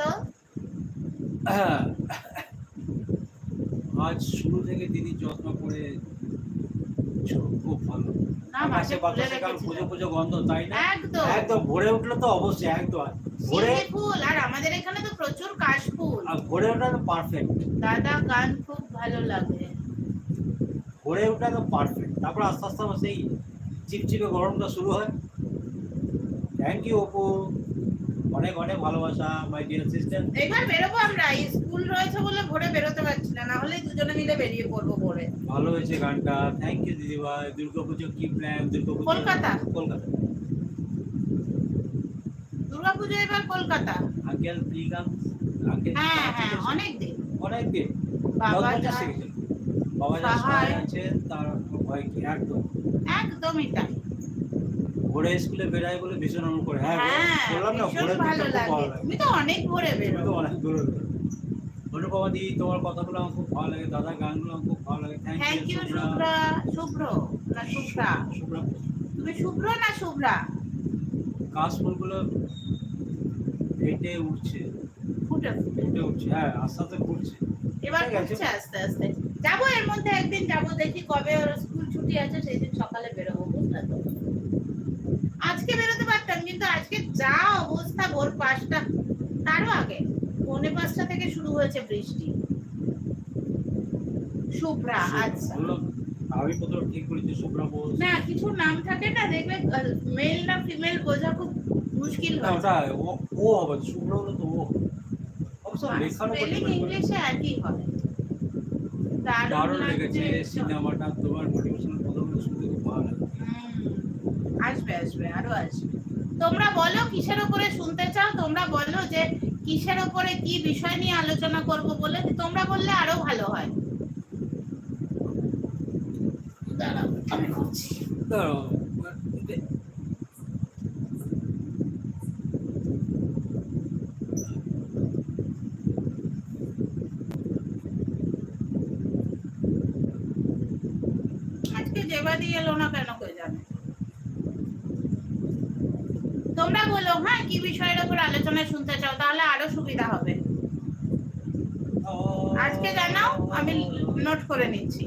আজ শুরু থেকে দিদি যত্ন করে খুব ভালো। না আকাশে মাঝে খুলে বাতাসে কাল পুজো রেখেছিলে। পুজো গন্ধ, তাই না? একদম একদম ভোরে উঠলো তো অবশ্যই একদম ভোরে, শিউলি ফুল, আর আমাদের এখানে তো প্রচুর কাশফুল। আর ভোরে ওঠা তো পারফেক্ট। দাদা গান খুব ভালো লাগে। ভোরে ওঠা তো পারফেক্ট, তারপর আস্তে আস্তে আমার সেই চিপচিপে গরমটা শুরু হয়। থ্যাংক ইউ অপু, অনেক অনেক ভালোবাসা মাই ডিয়ার সিস্টার। এবার বেরোবো আমরা, স্কুল রয়েছে বলে ভোরে বেরোতে পারছি না, না হলে দুজনে মিলে বেরিয়ে পড়বো ভোরে। ভালো হয়েছে গানটা, থ্যাংক ইউ দিদি ভাই। দুর্গাপুজো কি প্ল্যান? দুর্গাপুজো কলকাতা। কলকাতা দুর্গাপুজো এবার কলকাতা। আঙ্কেল প্লিগাম আঙ্কেল হ্যাঁ হ্যাঁ, অনেক দিন। অনেক দিন বাবা বাবা যা যায়। শিখেছেন, বাবা যা সাহায়। আছে তার ভয় কি একদম। একদমই তাই। ভোরে স্কুলে বেরাই বলে ভীষণ অনুভব করে। হ্যাঁ হ্যাঁ, বললাম না ভীষণ ভোরে ভালো খুব লাগে। ভালো লাগে। তুমি তো অনেক ভোরে আমি বেরো। তো অনেক দূরে অনুপমা দি, তোমার কথাগুলো আমার খুব ভালো লাগে, দাদা গানগুলো আমার খুব ভালো লাগে। Thank thank you you Shubhra. Shubhro. Shubhro না শুভ্রা? শুভ্রা তুমি শুভ্র না শুভ্রা? কাশফুলগুলো ফেটে উঠছে, ফুটে ফুটে ফুটে উঠছে। হ্যাঁ আস্তে আস্তে ফুটছে। এবার ঠিক আছে। ফুটছে আস্তে আস্তে। যাবো এর মধ্যে একদিন, যাবো দেখি কবে ওর স্কুল ছুটি আছে, সেই দিন সকালে বেরোবো, বুঝলে তো। আজকে বেরোতে পারতাম, কিন্তু আজকে যা অবস্থা, ভোর পাঁচটা, তারও আগে পৌনে পাঁচটা থেকে শুরু হয়েছে বৃষ্টি। শুভ্রা, আচ্ছা। বললাম আমি প্রথম ঠিক করেছি শুভ্রা বোস। না কিছু নাম থাকে না, দেখবে মেল না ফিমেল বোঝা খুব মুশকিল না হয়। ওটা ও ও হবে, শুভ্র হলো তো ও। অবশ্য লেখার উপর স্পেলিং depend করে। ইংলিশে একই হয়। দারুণ দারুণ লেগেছে লাগছে। সিনেমাটা, তোমার মোটিভেশনাল কথাগুলো শুনতে খুব ভালো লাগে। হুম, আসবে আসবে, আরো আসবে। তোমরা বলো কিসের উপরে শুনতে চাও, তোমরা বলো যে কিসের উপরে কি বিষয় নিয়ে আলোচনা করব বলে, তোমরা বললে আরো ভালো হয়। দাঁড়াও আমি করছি। দাঁড়াও, আজকে জেবাদি এলো না কেন কে জানে। তোমরা বলো হ্যাঁ কি বিষয়ের উপর আলোচনা শুনতে চাও, তাহলে আরো সুবিধা হবে। আজকে জানাও, আমি নোট করে নিচ্ছি।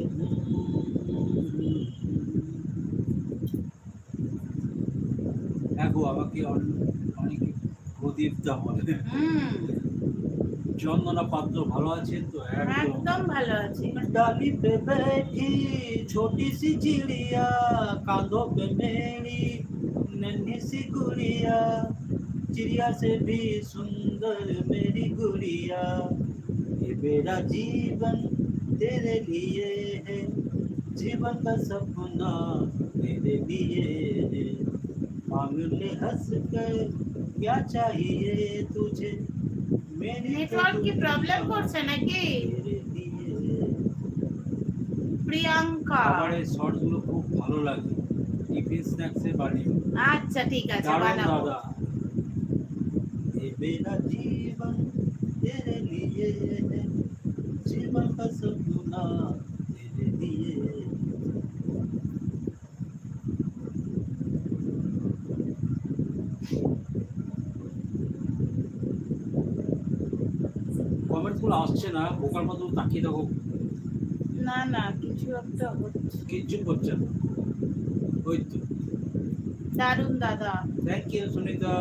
দেখো আমাকে অনেক প্রদীপ দা বলে। হুম, চন্দনা পাত্র ভালো আছেন তো? একদম একদম ভালো আছি। डाली पे बैठी छोटी सी चिड़िया, कांधों पे मेरी नन्ही सी गुड़िया, चिड़िया से भी सुंदर मेरी गुड़िया, ये मेरा जीवन तेरे लिए है, जीवन का सपना तेरे लिए है, मांग ले हंस कर क्या चाहिए तुझे, मेरी নেটওয়ার্ক কি প্রবলেম করছে নাকি? প্রিয়াঙ্কা, আমার এই শর্টস গুলো খুব ভালো লাগে, টিফিন স্ন্যাক্স এ বানিয়ে। আচ্ছা ঠিক আছে, দারুণ বানাবো। দাদা। ये मेरा जीवन तेरे लिए है, जीवन का सपना तेरे लिए। কমেন্টস গুলো আসছে না, বোকার মতো তাকিয়ে দেখো, না না কিছু একটা হচ্ছে। কিচ্ছু করছে না। ওই তো দারুণ দাদা। Thank you Sunita.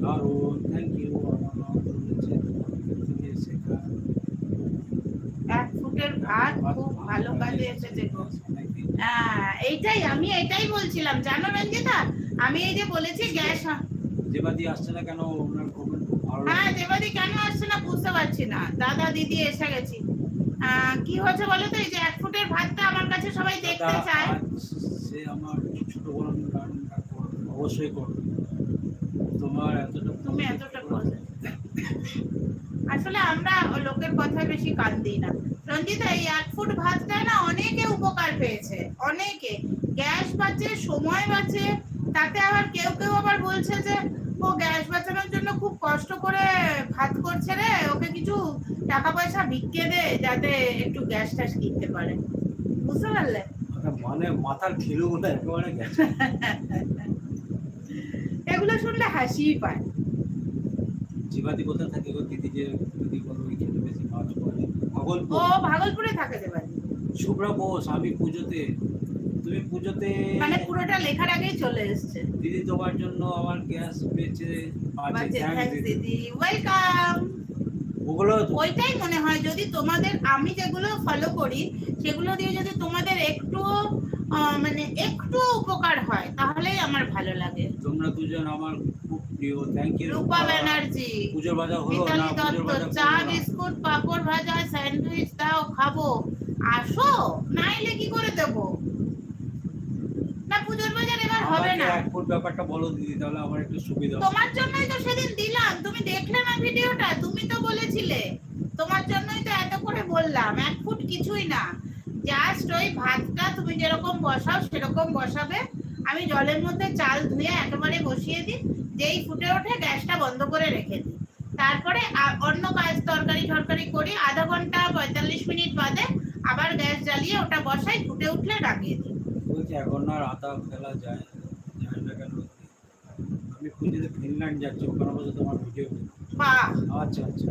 দারুণ, থ্যাংক ইউ। আমার নাম রয়েছে থেকে শেখা। এক ফুটের ভাত খুব ভালো কাজে এসেছে গো। হ্যাঁ এইটাই আমি এটাই বলছিলাম জানো রঞ্জিতা, আমি এই যে বলেছি গ্যাস। দেবাদি আসছে না কেন? ওনার কমেন্ট খুব ভালো হ্যাঁ লাগে। দেবাদি কেন আসছে না বুঝতে পারছি না, দাদা দিদি এসে গেছি। আহ, কি হয়েছে বলো তো, এই যে এক ফুটের ভাতটা আমার কাছে সবাই দেখতে দাদা, চায়। আজ সে আমার ছোট বোন রান্না করবে, অবশ্যই করবে। তোমার এতটা তুমি এতটা করবে, আসলে আমরা লোকের কথায় বেশি কান দিই না। রঞ্জিতা এই এক ফুট ভাতটা না অনেকে উপকার পেয়েছে, অনেকে গ্যাস বাঁচে, সময় বাঁচে। তাতে আবার কেউ কেউ আবার বলছে যে ও গ্যাস বাঁচানোর জন্য খুব কষ্ট করে ভাত করছে রে, ওকে কিছু টাকা পয়সা ভিক্ষে দে যাতে একটু গ্যাস ট্যাস কিনতে পারে। বুঝতে পারলে? মানে মাথার ঘিলুগুলো একেবারে গেছে। এগুলো শুনলে হাসিই পায়। জীবাদি কোথায় থাকে গো? দিদি যে দিদি বলো ওই খেতে বেশি মাছ পড়ে ভাগলপুর। ও ভাগলপুরে থাকে দেবাদি। শুভ্রা বোস, আমি পুজোতে, তুমি পুজোতে মানে পুরোটা লেখার আগেই চলে এসেছে। দিদি তোমার জন্য আমার গ্যাস বেঁচে বাজে, বাজে, থ্যাঙ্কস থ্যাঙ্কস দিদি। দিদি, ওয়েলকাম। ওগুলো ওইটাই মনে হয় যদি তোমাদের, আমি যেগুলো ফলো করি সেগুলো দিয়ে যদি তোমাদের একটু মানে একটু উপকার হয় তাহলেই আমার ভালো লাগে। তোমরা দুজন আমার খুব প্রিয়, থ্যাংক ইউ। রূপা ব্যানার্জি, পুজোর বাজার হলো না? মিতালি পুজোর দত্ত, বাজার চা করবো না? বিস্কুট পাপড় ভাজা স্যান্ডউইচ দাও খাবো, আসো, নাইলে কি করে দেবো? না পুজোর বাজার এবার হবে আমাকে না। এক ফুট ব্যাপারটা বলো দিদি, তাহলে আমার একটু সুবিধা হবে। তোমার জন্যই তো সেদিন দিলাম, তুমি দেখলে না ভিডিওটা? তুমি তো বলেছিলে, তোমার জন্যই তো এত করে বললাম। এক ফুট কিছুই না, জাস্ট ওই ভাতটা তুমি যেরকম বসাও সেরকম বসাবে। আমি জলের মধ্যে চাল ধুয়ে একেবারে বসিয়ে দিই, যেই ফুটে ওঠে গ্যাসটা বন্ধ করে রেখে দিই। তারপরে অন্য কাজ তরকারি টরকারি করি, আধা ঘন্টা পঁয়তাল্লিশ মিনিট বাদে আবার গ্যাস জ্বালিয়ে ওটা বসাই, ফুটে উঠলে নামিয়ে দিই। বলছি এখন আর আটা ফেলা যায় যায় না কেন? আমি পুজোতে ফিনল্যান্ড যাচ্ছি, ওখানে বসে তোমার ভিডিও। বাহ, আচ্ছা আচ্ছা।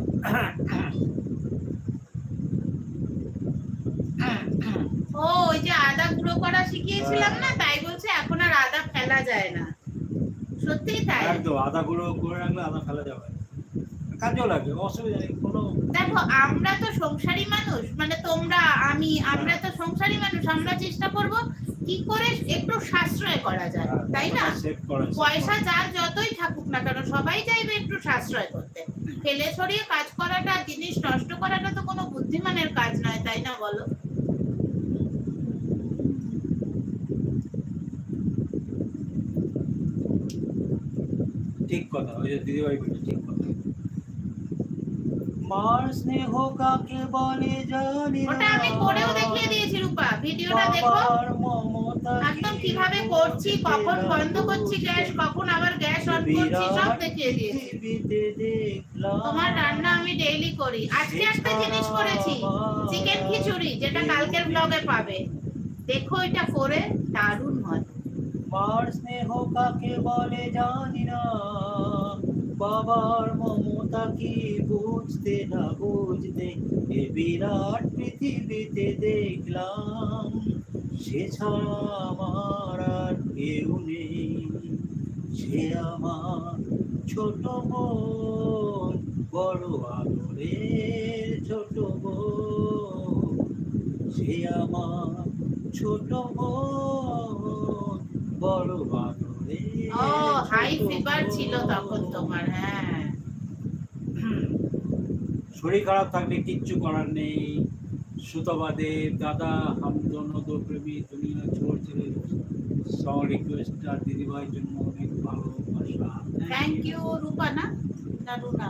ও ওই যে আদা গুঁড়ো করা শিখিয়েছিলাম না, তাই বলছে এখন আর আদা ফেলা যায় না। সত্যি তাই। একদম আদা গুঁড়ো করে রাখলে আদা ফেলা যাবে, কাজও লাগে, অসুবিধা নেই কোনো। দেখো আমরা তো সংসারী মানুষ, মানে তোমরা আমি আমরা তো সংসারী মানুষ, আমরা চেষ্টা করব কি করে একটু সাশ্রয় করা যায়, তাই না? পয়সা যার যতই থাকুক না কেন সবাই চাইবে একটু সাশ্রয় করতে। ফেলে ছড়িয়ে কাজ করাটা, জিনিস নষ্ট করাটা তো কোনো বুদ্ধিমানের কাজ নয়, তাই না বলো? ঠিক কথা, ওই যে দিদিভাই বলছে ঠিক কথা। মার স্নেহ কাকে বলে জানি না, ওটা আমি করেও দেখিয়ে দিয়েছি রূপা, ভিডিওটা দেখো একদম কিভাবে করছি, কখন বন্ধ করছি গ্যাস, কখন আবার গ্যাস অন করছি, সব দেখিয়ে দিয়েছি। তোমার রান্না আমি ডেইলি করি। আজকে একটা জিনিস করেছি, চিকেন খিচুড়ি, যেটা কালকের ব্লগে পাবে, দেখো এটা করে দারুণ হয়। মার স্নেহ কাকে বলে জানি না, বাবার মমতা কি বুঝতে না বুঝতে এ বিরাট পৃথিবীতে দেখলাম, সে ছাড়া আমার আর কেউ নেই, সে আমার ছোট বোন, বড় আদরের ছোট বোন, সে আমার ছোট বোন, বড় আদরের। ও হাই ফিভার ছিল তখন তোমার? হ্যাঁ, শরীর খারাপ থাকলে কিচ্ছু করার নেই। সুতবাদেব দাদা, হাম দোনো দো প্রেমী দুনিয়া ছোড় ছেড়ে সং রিকোয়েস্ট আর দিদিভাইয়ের জন্য অনেক ভালোবাসা। Thank you Rupa. না না রুনা,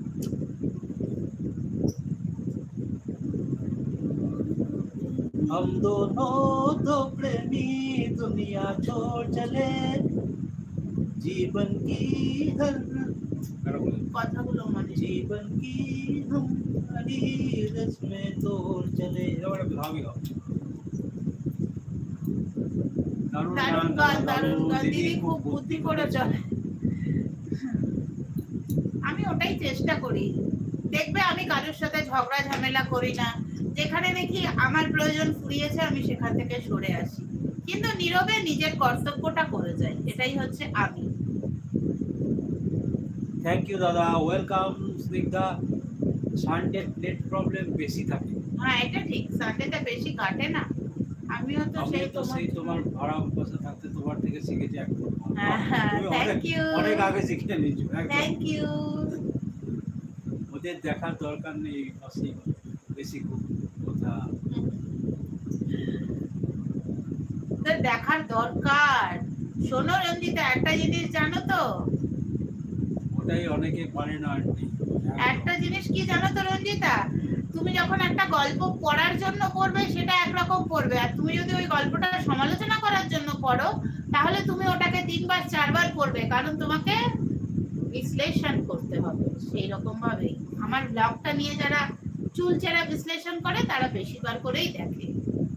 हम दोनों तो प्रेमी दुनिया छोड़ चले, जीवन की हर কথাগুলো মানে जीवन की हम हरी रस्में तोड़ चले। এবারে ভাবি হবে দারুণ গান, দারুণ গান, দিদি খুব বুদ্ধি করে চলে। আমি ওটাই চেষ্টা করি, দেখবে আমি কারোর সাথে ঝগড়া ঝামেলা করি না, যেখানে দেখি আমার প্রয়োজন ফুরিয়েছে আমি সেখান থেকে সরে আসি, কিন্তু নীরবে নিজের কর্তব্যটা করে যাই, এটাই হচ্ছে আমি। থ্যাংক ইউ দাদা, welcome Snigdha. Sunday net problem বেশি থাকে। হ্যাঁ এটা ঠিক, সানডেতে বেশি কাটে না। আমিও তো আমি সেই তো তোমার সেই তোমার ভাড়া বসে থাকতে তোমার থেকে শিখেছি একদম। হ্যাঁ হ্যাঁ, তুমি থ্যাংক অনেক ইউ অনেক আগে শিখে নিয়েছো একদম। Thank you. ওদের দেখার দরকার নেই পাশেই বেশি কথা। তোর দেখার দরকার। শোনো রঞ্জিতা, একটা জিনিস জানো তো, ওটাই অনেকে পারে না আন্টি। একটা জিনিস কি জানো তো রঞ্জিতা, তুমি যখন একটা গল্প পড়ার জন্য পড়বে সেটা একরকম পড়বে, আর তুমি যদি ওই গল্পটা সমালোচনা করার জন্য পড়ো তাহলে তুমি ওটাকে তিনবার চারবার পড়বে, কারণ তোমাকে বিশ্লেষণ করতে হবে সেই রকম ভাবেই। আমার ব্লগটা নিয়ে যারা চুলচেরা বিশ্লেষণ করে তারা বেশিবার করেই দেখে।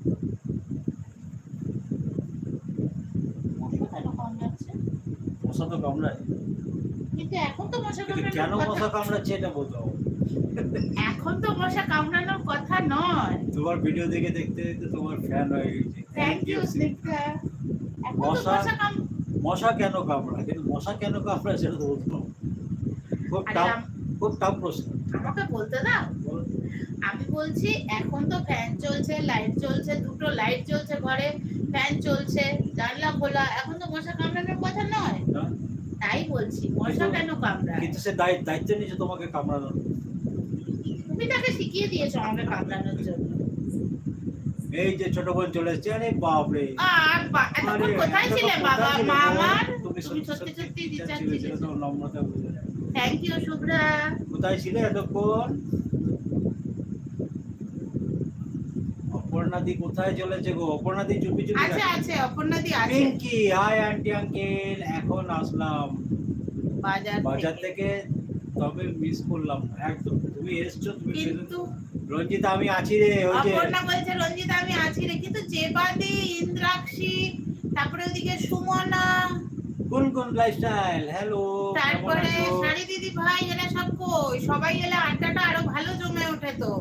মশা কেন কামড়াচ্ছে? মশা তো কামড়ায়, কিন্তু এখন তো মশা কিন্তু কেন কামড়ানোর মশা কথা, কামড়াচ্ছে এটা বলতে হবে। এখন তো মশা কামড়ানোর কথা নয়। তোমার ভিডিও দেখে দেখতে দেখতে তোমার ফ্যান হয়ে গেছে। Thank you Snigdha. এখন তো মশা মশা কাম মশা কেন কামড়ায়, কিন্তু মশা কেন কামড়ায় সেটা তো বলতে হবে। খুব আরে টাফ আম- খুব টাফ প্রশ্ন। আমাকে বলতে দাও। বলো। আমি বলছি এখন তো ফ্যান চলছে, লাইট চলছে, দুটো লাইট চলছে ঘরে, ফ্যান চলছে, জানলা খোলা, এখন তো মশা কামড়ানোর কথা নয়। না? তাই বলছি মশা কিন্তু- কেন কামড়ায়। কিন্তু সে দায়িত্ব দায়িত্ব নিয়েছে তোমাকে কামড়ানোর। তুমি তাকে শিখিয়ে দিয়েছো আমাকে কামড়ানোর জন্য। এই যে ছোট বোন চলে এসেছে, আরে বাপরে। আর বা- এতক্ষণ আরে, কোথায় এতক্ষণ ছিলে বাবা কোথায় ছিলে মা বোন? আমার? তুমি তুমি সত্যি সত্যি সত্যি সত্যি teacher টিচার ছিলে, ছিলে। সেটা তোমার নম্রতা বোঝা যায়। Thank you Shubhra. কোথায় ছিলে এতক্ষণ? অপর্ণাদি কোথায় চলেছে গো? অপর্ণাদি চুপি চুপি আছে গেছে। আছে অপর্ণাদি আছে পিঙ্কি, হাই আন্টি আঙ্কেল, এখন আসলাম বাজার বাজার থেকে। থেকে, তবে মিস করলাম না একদম। তুমি এসছো, তুমি কিন্তু রঞ্জিতা আমি আছি রে। ওই যে অপর্ণা বলছে রঞ্জিতা আমি আছি রে, কিন্তু জেবাদি, ইন্দ্রাক্ষী, তারপরে ওদিকে সুমনা, কোন কোন লাইফস্টাইল, হ্যালো তারপরে শাড়ি দিদি ভাই, এরা সব কই? সবাই এলে আড্ডাটা আরো ভালো জমে ওঠে তো।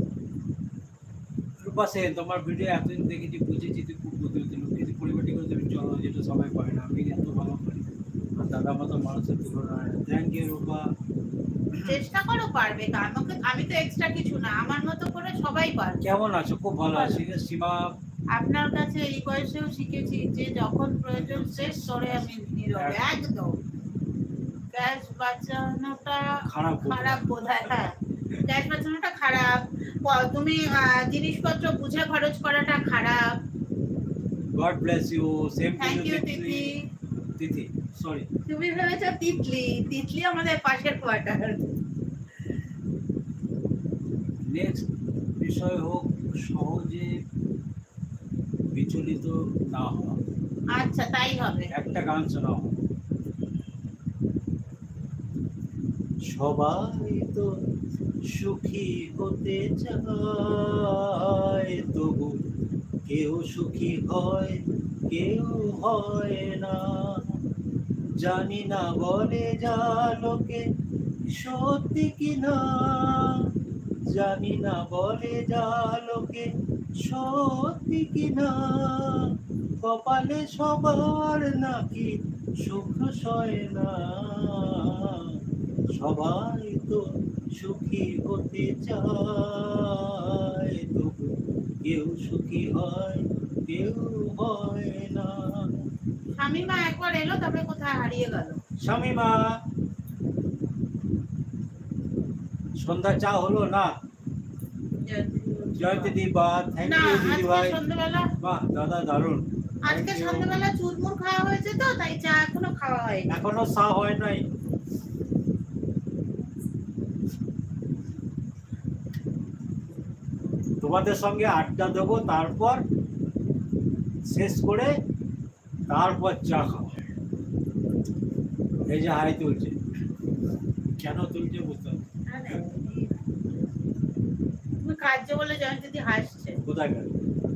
রূপা সেন, তোমার ভিডিও এতদিন দেখেছি, বুঝেছি তুই খুব বুদ্ধিমতী লোক, কিন্তু পরিবারটি করে তুমি চলো, যেটা সবাই পারে না। আমি এত ভালো করি আর দাদা মতো মানুষের তুলনা হয় না। Thank you Rupa. চেষ্টা করো পারবে, আমাকে আমি তো এক্সট্রা কিছু না, আমার মতো করে সবাই পারবে। কেমন আছো? খুব ভালো আছি। সীমা, আপনার কাছে এই বয়সেও শিখেছি যে যখন প্রয়োজন শেষ করে আমি নীরবে একদম। গ্যাস বাঁচানোটা খারাপ বোধ হয়। খারাপ বোধ হয়। হ্যাঁ, গ্যাস বাঁচানোটা খারাপ, প- তুমি আহ, জিনিসপত্র বুঝে খরচ করাটা খারাপ। God bless you. Same too thank you you Titli. Tithi, sorry. তুমি ভেবেছো তিতলি, তিতলি আমাদের পাশের কোয়ার্টার। নেক্সট বিষয় হোক সহজে বিচলিত না হওয়া। আচ্ছা তাই হবে। একটা গান শোনাও। সবাই তো সুখী হতে চায়, তবু কেউ সুখী হয় কেউ হয় না। জানি না বলে যা লোকে সত্যি কিনা, জানি না বলে যা লোকে সত্যি কিনা। কপালে সবার নাকি সুখ সয় না। সবাই তো সুখী হতে চায়, তবু কেউ সুখী হয় কেউ হয় না। শামিমা একবার এলো, তবে কোথায় হারিয়ে গেল। শামিমা, সন্ধ্যা চা হলো না? জয়ন্তী দি বা, থ্যাংক না ইউ দিদি আজকে ভাই। সন্ধ্যাবেলা, বাহ দাদা, দারুণ। আজকে Thank you. সন্ধ্যাবেলা চুরমুর খাওয়া হয়েছে তো, তাই চা এখনো খাওয়া হয়নি। এখনো চা হয় নাই। তোমাদের সঙ্গে আড্ডা দেবো, তারপর শেষ করে তারপর চা খাবো। এই যে হাই তুলছে, কেন তুলছে বুঝতে পারছি। তুমি কার্য বলে জয়ন্ত দিদি হাসছে। কোথায় গেল?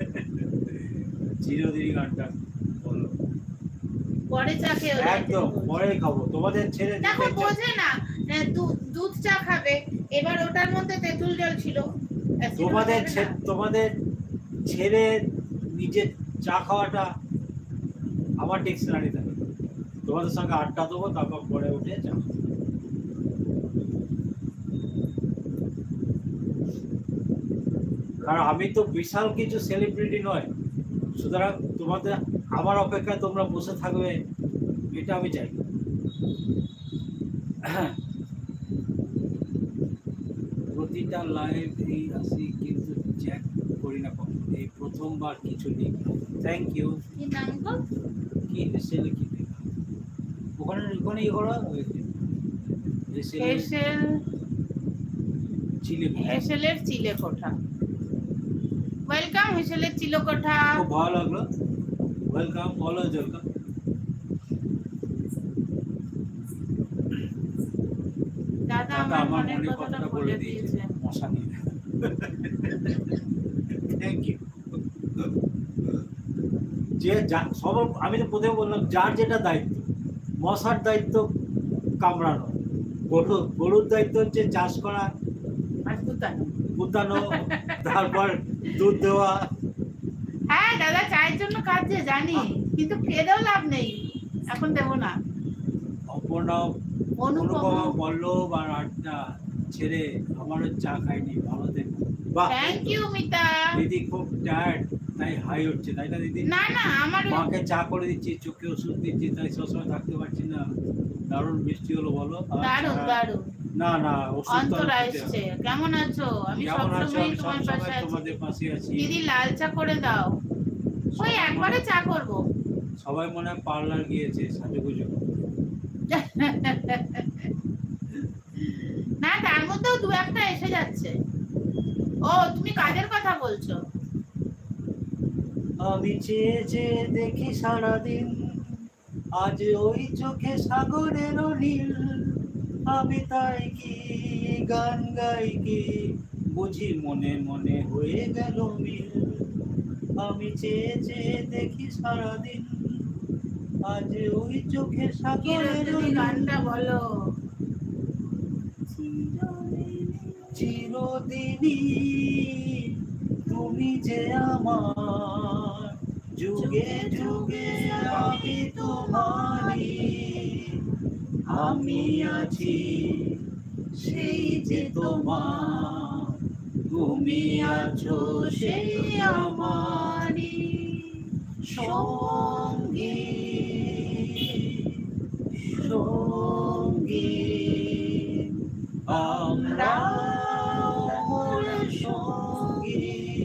চিরদিন গানটা বলো। পরে চা খেয়ে একদম পরে খাবো, তোমাদের ছেড়ে দেখো দিতে- বোঝে না, আহ, দু- দুধ চা খাবে, এবার ওটার মধ্যে তেঁতুল জল ছিল। তোমাদের অ্যাসিড ছে- তোমাদের ছেড়ে নিজের চা খাওয়াটা আমার ডিকশনারি থাকে। তোমাদের সঙ্গে আড্ডা দেবো, তারপর পরে উঠে চা খাবো। কারণ আমি তো বিশাল কিছু সেলিব্রিটি নয়, সুতরাং তোমাদের আমার অপেক্ষায় তোমরা বসে থাকবে এটা আমি চাই। প্রতিটা লাইভেই আসি কিন্তু চেক করি না কখনো, এই প্রথমবার কিছু লিখলাম। Thank you. কি নাম গো? কি হেসেল কি লেখা ওখানে ওখানে ইয়ে করা হয়েছে হেসেল হেসেল চিলে হেসেলের চিলেকোঠা। ওয়েলকাম হেসেলের চিলেকোঠা। খুব ভালো লাগলো। Welcome, always welcome. দাদা দাদা আমার আমার মনের মনের কথাটা কথাটা বলে বলে দিয়েছে। দিয়েছে মশা নিয়ে। Thank you. যে যা সব আমি তো প্রথমে বললাম যার যেটা দায়িত্ব, মশার দায়িত্ব কামড়ানো, গরু গরুর দায়িত্ব হচ্ছে চাষ করা আর দুতানো। গুতানো, তারপর দুধ দেওয়া। হ্যাঁ দাদা চায়ের জন্য কাঁদছে জানি, কিন্তু খেয়েও লাভ নেই, এখন দেবো না। অপর্ণা, অনুপমা, অনুপমা, পল্লব আর আড্ডা ছেড়ে আমারও চা খাইনি, ভালো থেকো। বাহ, থ্যাংক ইউ মিতা। দিদি খুব টায়ার্ড তাই হাই হচ্ছে, তাই না দিদি? না না আমার মাকে চা করে দিচ্ছি, চোখে ওষুধ দিচ্ছি, তাই সবসময় থাকতে পারছি না। দারুণ বৃষ্টি হলো বলো। দারুণ আচ্ছা, দারুণ। না না ওষুধ তো অন্তরা আমি খেতে এসছে, হবে। কেমন আছো? আমি কেমন আছো? সবসময় আমি তোমার সবসময় পাশে আছি। তোমাদের পাশে আছি। দিদি লাল চা করে দাও। ওই একবারে চা করবো। সবাই মনে হয় পার্লার গিয়েছে সাজুগুজু। না তার মধ্যেও দু একটা এসে যাচ্ছে। ও তুমি কাজের কথা বলছো? আমি চেয়ে চেয়ে দেখি সারাদিন, আজ ওই চোখে সাগরের নীল। আমি তাই কি গান গাই কি, বুঝি মনে মনে হয়ে গেল মিল। আমি চেয়ে চেয়ে দেখি সারাদিন, আজ ওই চোখে কি রে সাগরের তুমি নীল। গানটা বলো। চিরদিনই তুমি যে আমার, যুগে যুগে আমি তোমারই। আমি আছি সেই যে তোমার, তুমি আছো সেই আমারই সঙ্গী সঙ্গী। আমরা সঙ্গী।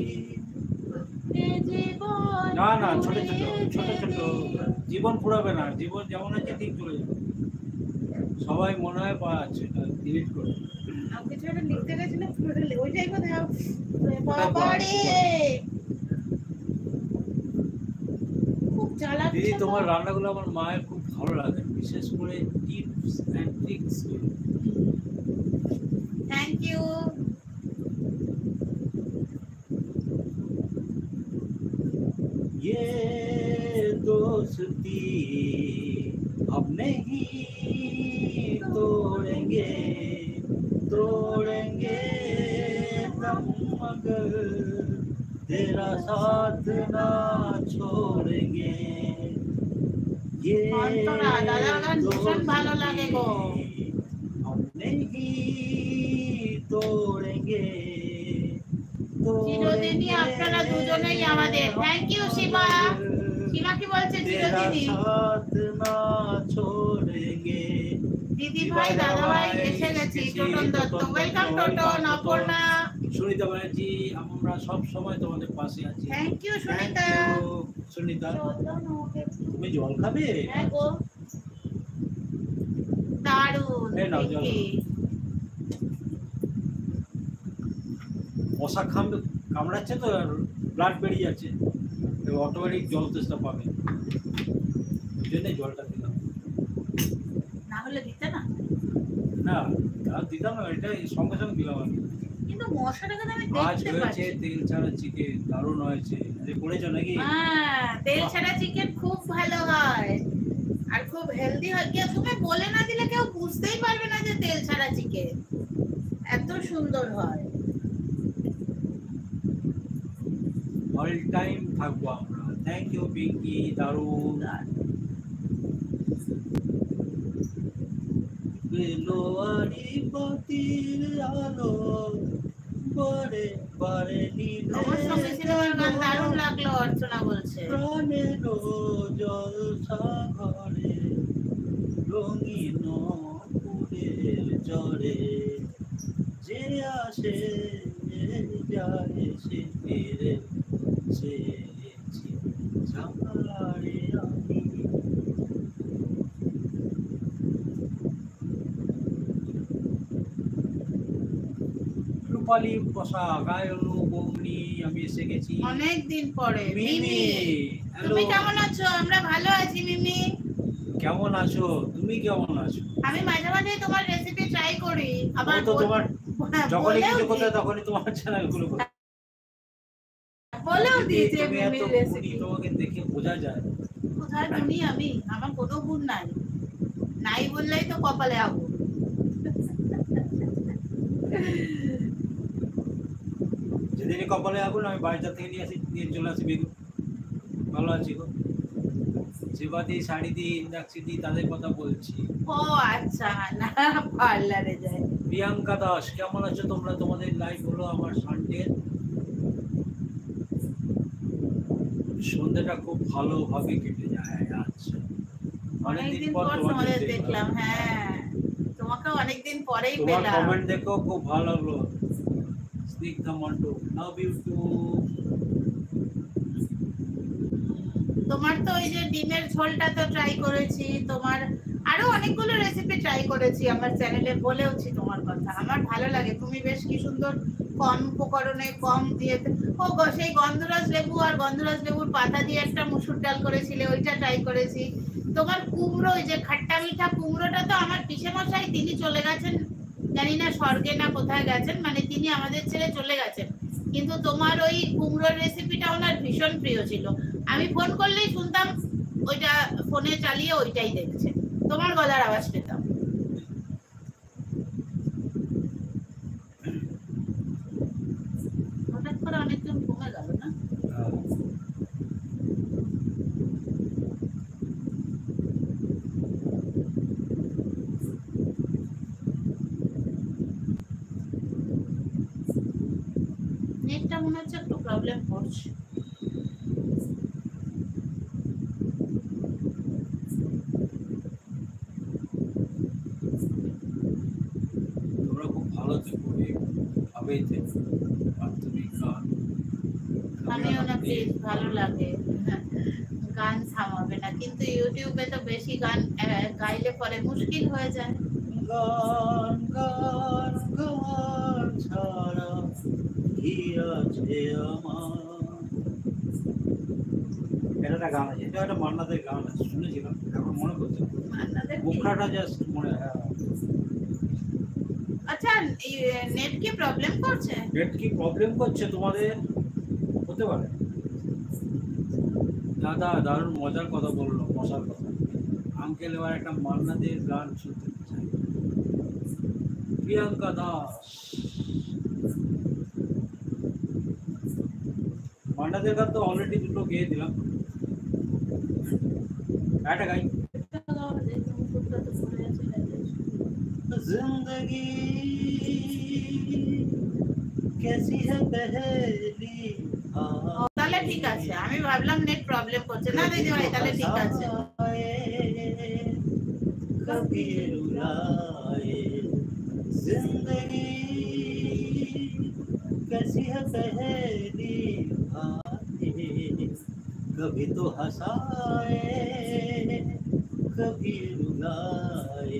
না না ছোট ছোট ছোট ছোট জীবন পুরাবে না, জীবন যেমন আছে ঠিক চলে যাবে। সবাই মনে হয় পাচ্ছে ডিলিট করে। আমি কিছু একটা লিখতে গেছিলাম, ওইটাই কোথায় বাবা রে, খুব জ্বালা। দিদি তোমার রান্নাগুলো আমার মায়ের খুব ভালো লাগে, বিশেষ করে টিপস এন্ড ট্রিক্স গুলো। Thank you. ये दोस्ती अब नहीं तोड़ेंगे, तोड़ेंगे दम मगर तेरा साथ ना छोड़ेंगे। ये অন্তরা দাদার গান ভীষণ ভালো লাগে গো। हम नहीं तोड़ेंगे, চিরদিনই আপনারা দুজনেই আমাদের। থ্যাংক ইউ সীমা। সীমা কি বলছে? চিরদিনই দিদি ভাই দাদা ভাই এসে গেছি। টোটন দত্ত, ওয়েলকাম টোটন। অপর্ণা, সুনিতা ব্যানার্জি, আমরা সব সময় তোমাদের পাশে আছি। Thank you Sunita. সুনিতা, তুমি জল খাবে? হ্যাঁ গো, দারুণ। এই নাও জল। মশা খামবে কামড়াচ্ছে তো, ব্লাড বেরিয়ে যাচ্ছে, অটোমেটিক জল তেষ্টা পাবে, ওই জন্য জলটা দিলাম। না হলে দিতে না। না আর দিতাম না, এটা সঙ্গে সঙ্গে দিলাম আমি। কিন্তু মশাটাকে তো আমি আজ দেখতে হয়েছে পাচ্ছি। তেল ছাড়া চিকেন, দারুণ হয়েছে। আরে করেছো নাকি? হ্যাঁ, তেল ছাড়া চিকেন খুব ভালো হয় আর খুব হেলদি হয়। কেউ তুমি বলে না দিলে কেউ বুঝতেই পারবে না যে তেল ছাড়া চিকেন এত সুন্দর হয়। অল টাইম থাকবো আমরা। থ্যাংক ইউ পিঙ্কি, দারুণ। বেলোয়ারি বাতির আলো বারে বারে নিভে তোমার সঙ্গে সিনেমার গান দারুণ লাগলো, অর্চনা বলছে। প্রাণের জল সাগরে রঙিন ফুলের ঝরে যে আসে যায় সে ফিরে চেয়েছি যারে আমি। রূপালী পোশাক আয়নু বৌনি আমি এসে গেছি অনেক দিন পরে। মিমি মিমি, হ্যালো তুমি কেমন আছো? আমরা ভালো আছি মিমি। কেমন আছো তুমি কেমন আছো? আমি মাঝে মাঝে তোমার রেসিপি ট্রাই করি, আবার তো বল- তোমার হ্যাঁ, যখনই বলেও কিছু দিই। করতে তখনই তোমার চ্যানেলগুলো করতে বলেও দিই যে তুমি এত মিমির গুণী, রেসিপি। তোমাকে দেখে বোঝা যায়। কোথায় গুণী আমি? আমার কোনো গুণ নাই, নাই বললেই তো কপালে আগুন। যেদিনই কপালে আগুন আমি বাড়িটা থেকে নিয়ে আসি নিয়ে চলে আসি বেগুন। ভালো আছি গো, সেবাদি শাড়ি দিই ইন্ডাক্সি দিই তাদের কথা বলছি। ও আচ্ছা, না পার্লারে যায়। প্রিয়াঙ্কা দাস কেমন আছো তোমরা? তোমাদের লাইভ হলো আমার সানডে সন্ধ্যাটা খুব ভালোভাবে কেটে যায়। আচ্ছা অনেকদিন পর তোমাদের দেখলাম। হ্যাঁ, তোমাকে অনেকদিন পরেই তোমার পেলাম। কমেন্ট দেখেও খুব ভালো লাগলো। Snigdha Mondal love you too. তোমার তো ওই যে ডিমের ঝোলটা তো ট্রাই করেছি, তোমার আরো অনেকগুলো রেসিপি ট্রাই করেছি আমার চ্যানেলে, বলেওছি তোমার কথা। আমার ভালো লাগে, তুমি বেশ কি সুন্দর কম উপকরণে কম দিয়ে। ও গো, সেই গন্ধরাজ লেবু আর গন্ধরাজ লেবুর পাতা দিয়ে একটা মুসুর ডাল করেছিলে, ওইটা ট্রাই করেছি। তোমার কুমড়ো, ওই যে খাট্টা মিঠা কুমড়োটা তো আমার পিসে মশাই, তিনি চলে গেছেন, জানি না স্বর্গে না কোথায় গেছেন, মানে তিনি আমাদের ছেড়ে চলে গেছেন, কিন্তু তোমার ওই কুমড়োর রেসিপিটা ওনার ভীষণ প্রিয় ছিল। আমি ফোন করলেই শুনতাম ওইটা, ফোনে চালিয়ে ওইটাই দেখছে, তোমার গলার আওয়াজ পেতাম। হঠাৎ করে অনেকজন কমে গেল না? নেটটা মনে হচ্ছে একটু প্রবলেম করছে। তোমরা খুব ভালো থেকো, এইভাবেই থেকো। মাধ্যমিক গান আমিও না প্লিজ, ভালো লাগে। গান থামাবে না, কিন্তু ইউটিউবে তো বেশি গান আহ, গাইলে পরে মুশকিল হয়ে যায়। গান গান গান ছাড়া কি আছে আমার। এটা একটা গান আছে, এটা একটা মান্নাদের গান আছে, শুনেছিলাম এখন মনে করছে আপনাদের কি? মুখরাটা জাস্ট মনে হয়। আচ্ছা, নেট কি প্রবলেম করছে? নেট কি প্রবলেম করছে তোমাদের? হতে পারে। দাদা দারুণ মজার কথা বললো, মশার কথা। আঙ্কেল এবার একটা মান্নাদের গান শুনতে চাই। প্রিয়াঙ্কা দাস মান্নাদের গান তো অলরেডি দুটো গেয়ে দিলাম, একটা গাই। जिंदगी कैसी है पहली। তাহলে ঠিক আছে, আমি ভাবলাম নেট প্রবলেম করছে। না দিদি ভাই, তাহলে ঠিক আছে। कभी रुलाए जिंदगी कैसी है पहली बातें, कभी तो हंसाए कभी रुलाए।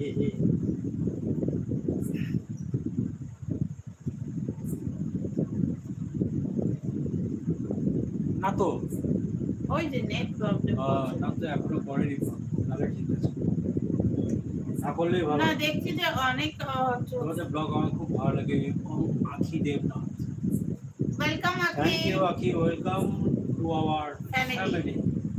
না তো ওই যে নেট প্রবলেম করছে। না তো এখনো করেনি, তাহলে ঠিক আছে, না করলেই ভালো। না, দেখছি যে অনেক তোমাদের ব্লগ আমার খুব ভালো লাগে। Akhi Debnath, welcome Akhi. Thank you Akhi, welcome to our family.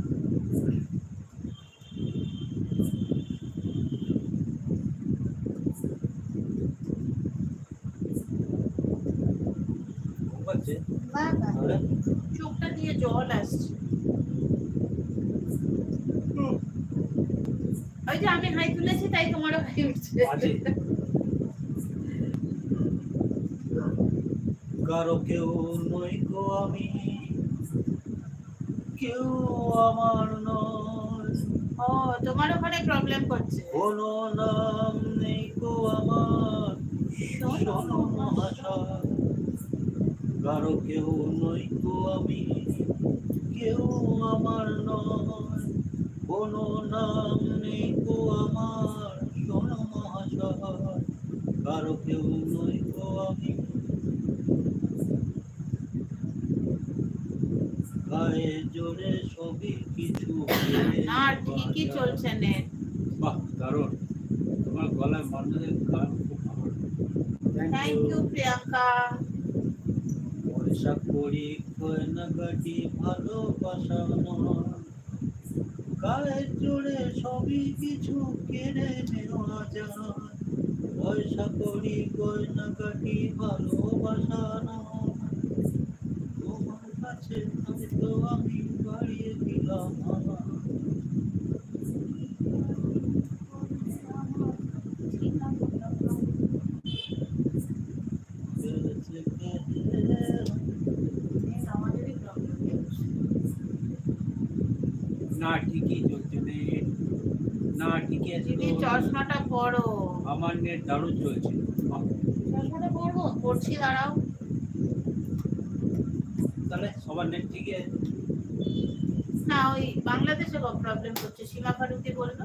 চোখটা দিয়ে জল আসছে। ওই যে আমি হাই তুলেছি তাই তোমারও হাই উঠছে। কারো কেউ নই গো আমি, কেউ আমার নয়। ও তোমার ওখানে প্রবলেম করছে। কোনো নাম নেই গো আমার, শোনো শোনো মহাশয়। কারো কেউ নই গো আমি, কেউ আমার নয়। কোনো নাম নেই গো আমার, শোনো মহাশয়। কারো কেউ নই গো আমি। গায়ে জোরে সবই কিছু না ঠিকই চলছে নেট। বাহ দারুণ, তোমার গলায় মানুষের গান খুব ভালো। Thank you Priyanka. পয়সা করি গয়নাগাটি ভালোবাসা নয়, গায়ে জোরে সবই কিছু কেড়ে নেওয়া যায়। পয়সা করি গয়নাগাটি ভালোবাসা নয়, তোমার কাছে হয়তো আমি বাড়িয়ে দিলাম আমার। না ঠিকই চলছে নেট, না ঠিকই আছে দিদি তো। চশমাটা পরো। আমার নেট দারুণ চলছে। চশমাটা পরবো, পড়ছি দাঁড়াও। তাহলে সবার নেট ঠিকই আছে। না ওই বাংলাদেশে প্রবলেম করছে, সীমা ফারুকি বললো।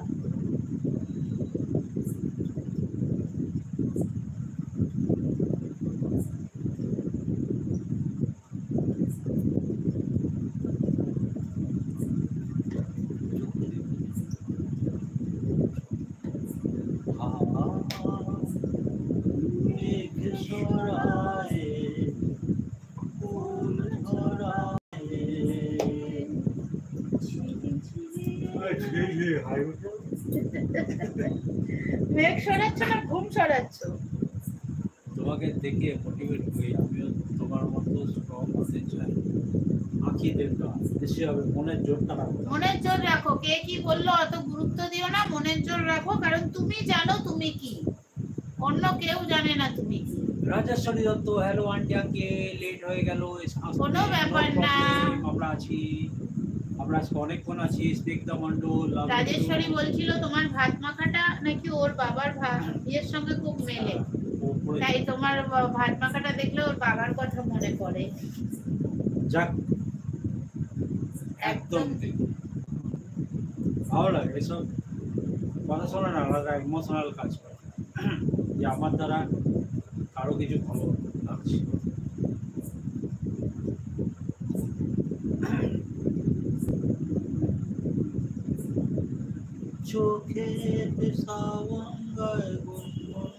মেঘ সরাচ্ছ না ঘুম সরাচ্ছ? তোমাকে দেখে মোটিভেট হই, আমিও তোমার মতো স্ট্রং হতে চাই। আঁকি দেখতে বেশি হবে, মনের জোরটা রাখো। মনের জোর রাখো, কে কি বললো অত গুরুত্ব দিও না, মনের জোর রাখো, কারণ তুমি জানো তুমি কি, অন্য কেউ জানে না তুমি কি। Rajeshwari Dutta, hello aunty uncle, late হয়ে গেল। কোনো ব্যাপার না। আমরা আছি, আমরা আজকে অনেকক্ষণ আছি। স্নিগ্ধা মণ্ডল, রাজেশ্বরী বলছিল তোমার ভাত মাখাটা নাকি ওর বাবার বিয়ের সঙ্গে খুব মেলে, তাই তোমার ভাত মাখাটা দেখলে ওর বাবার কথা মনে পড়ে। যাক একদম ভালো লাগে এসব কথা শোনা না, আলাদা ইমোশনাল কাজ করে যে আমার দ্বারা কারো কিছু ভালো লাগছে। চোখেতে সাওয়ান গায়ে গুনগুন,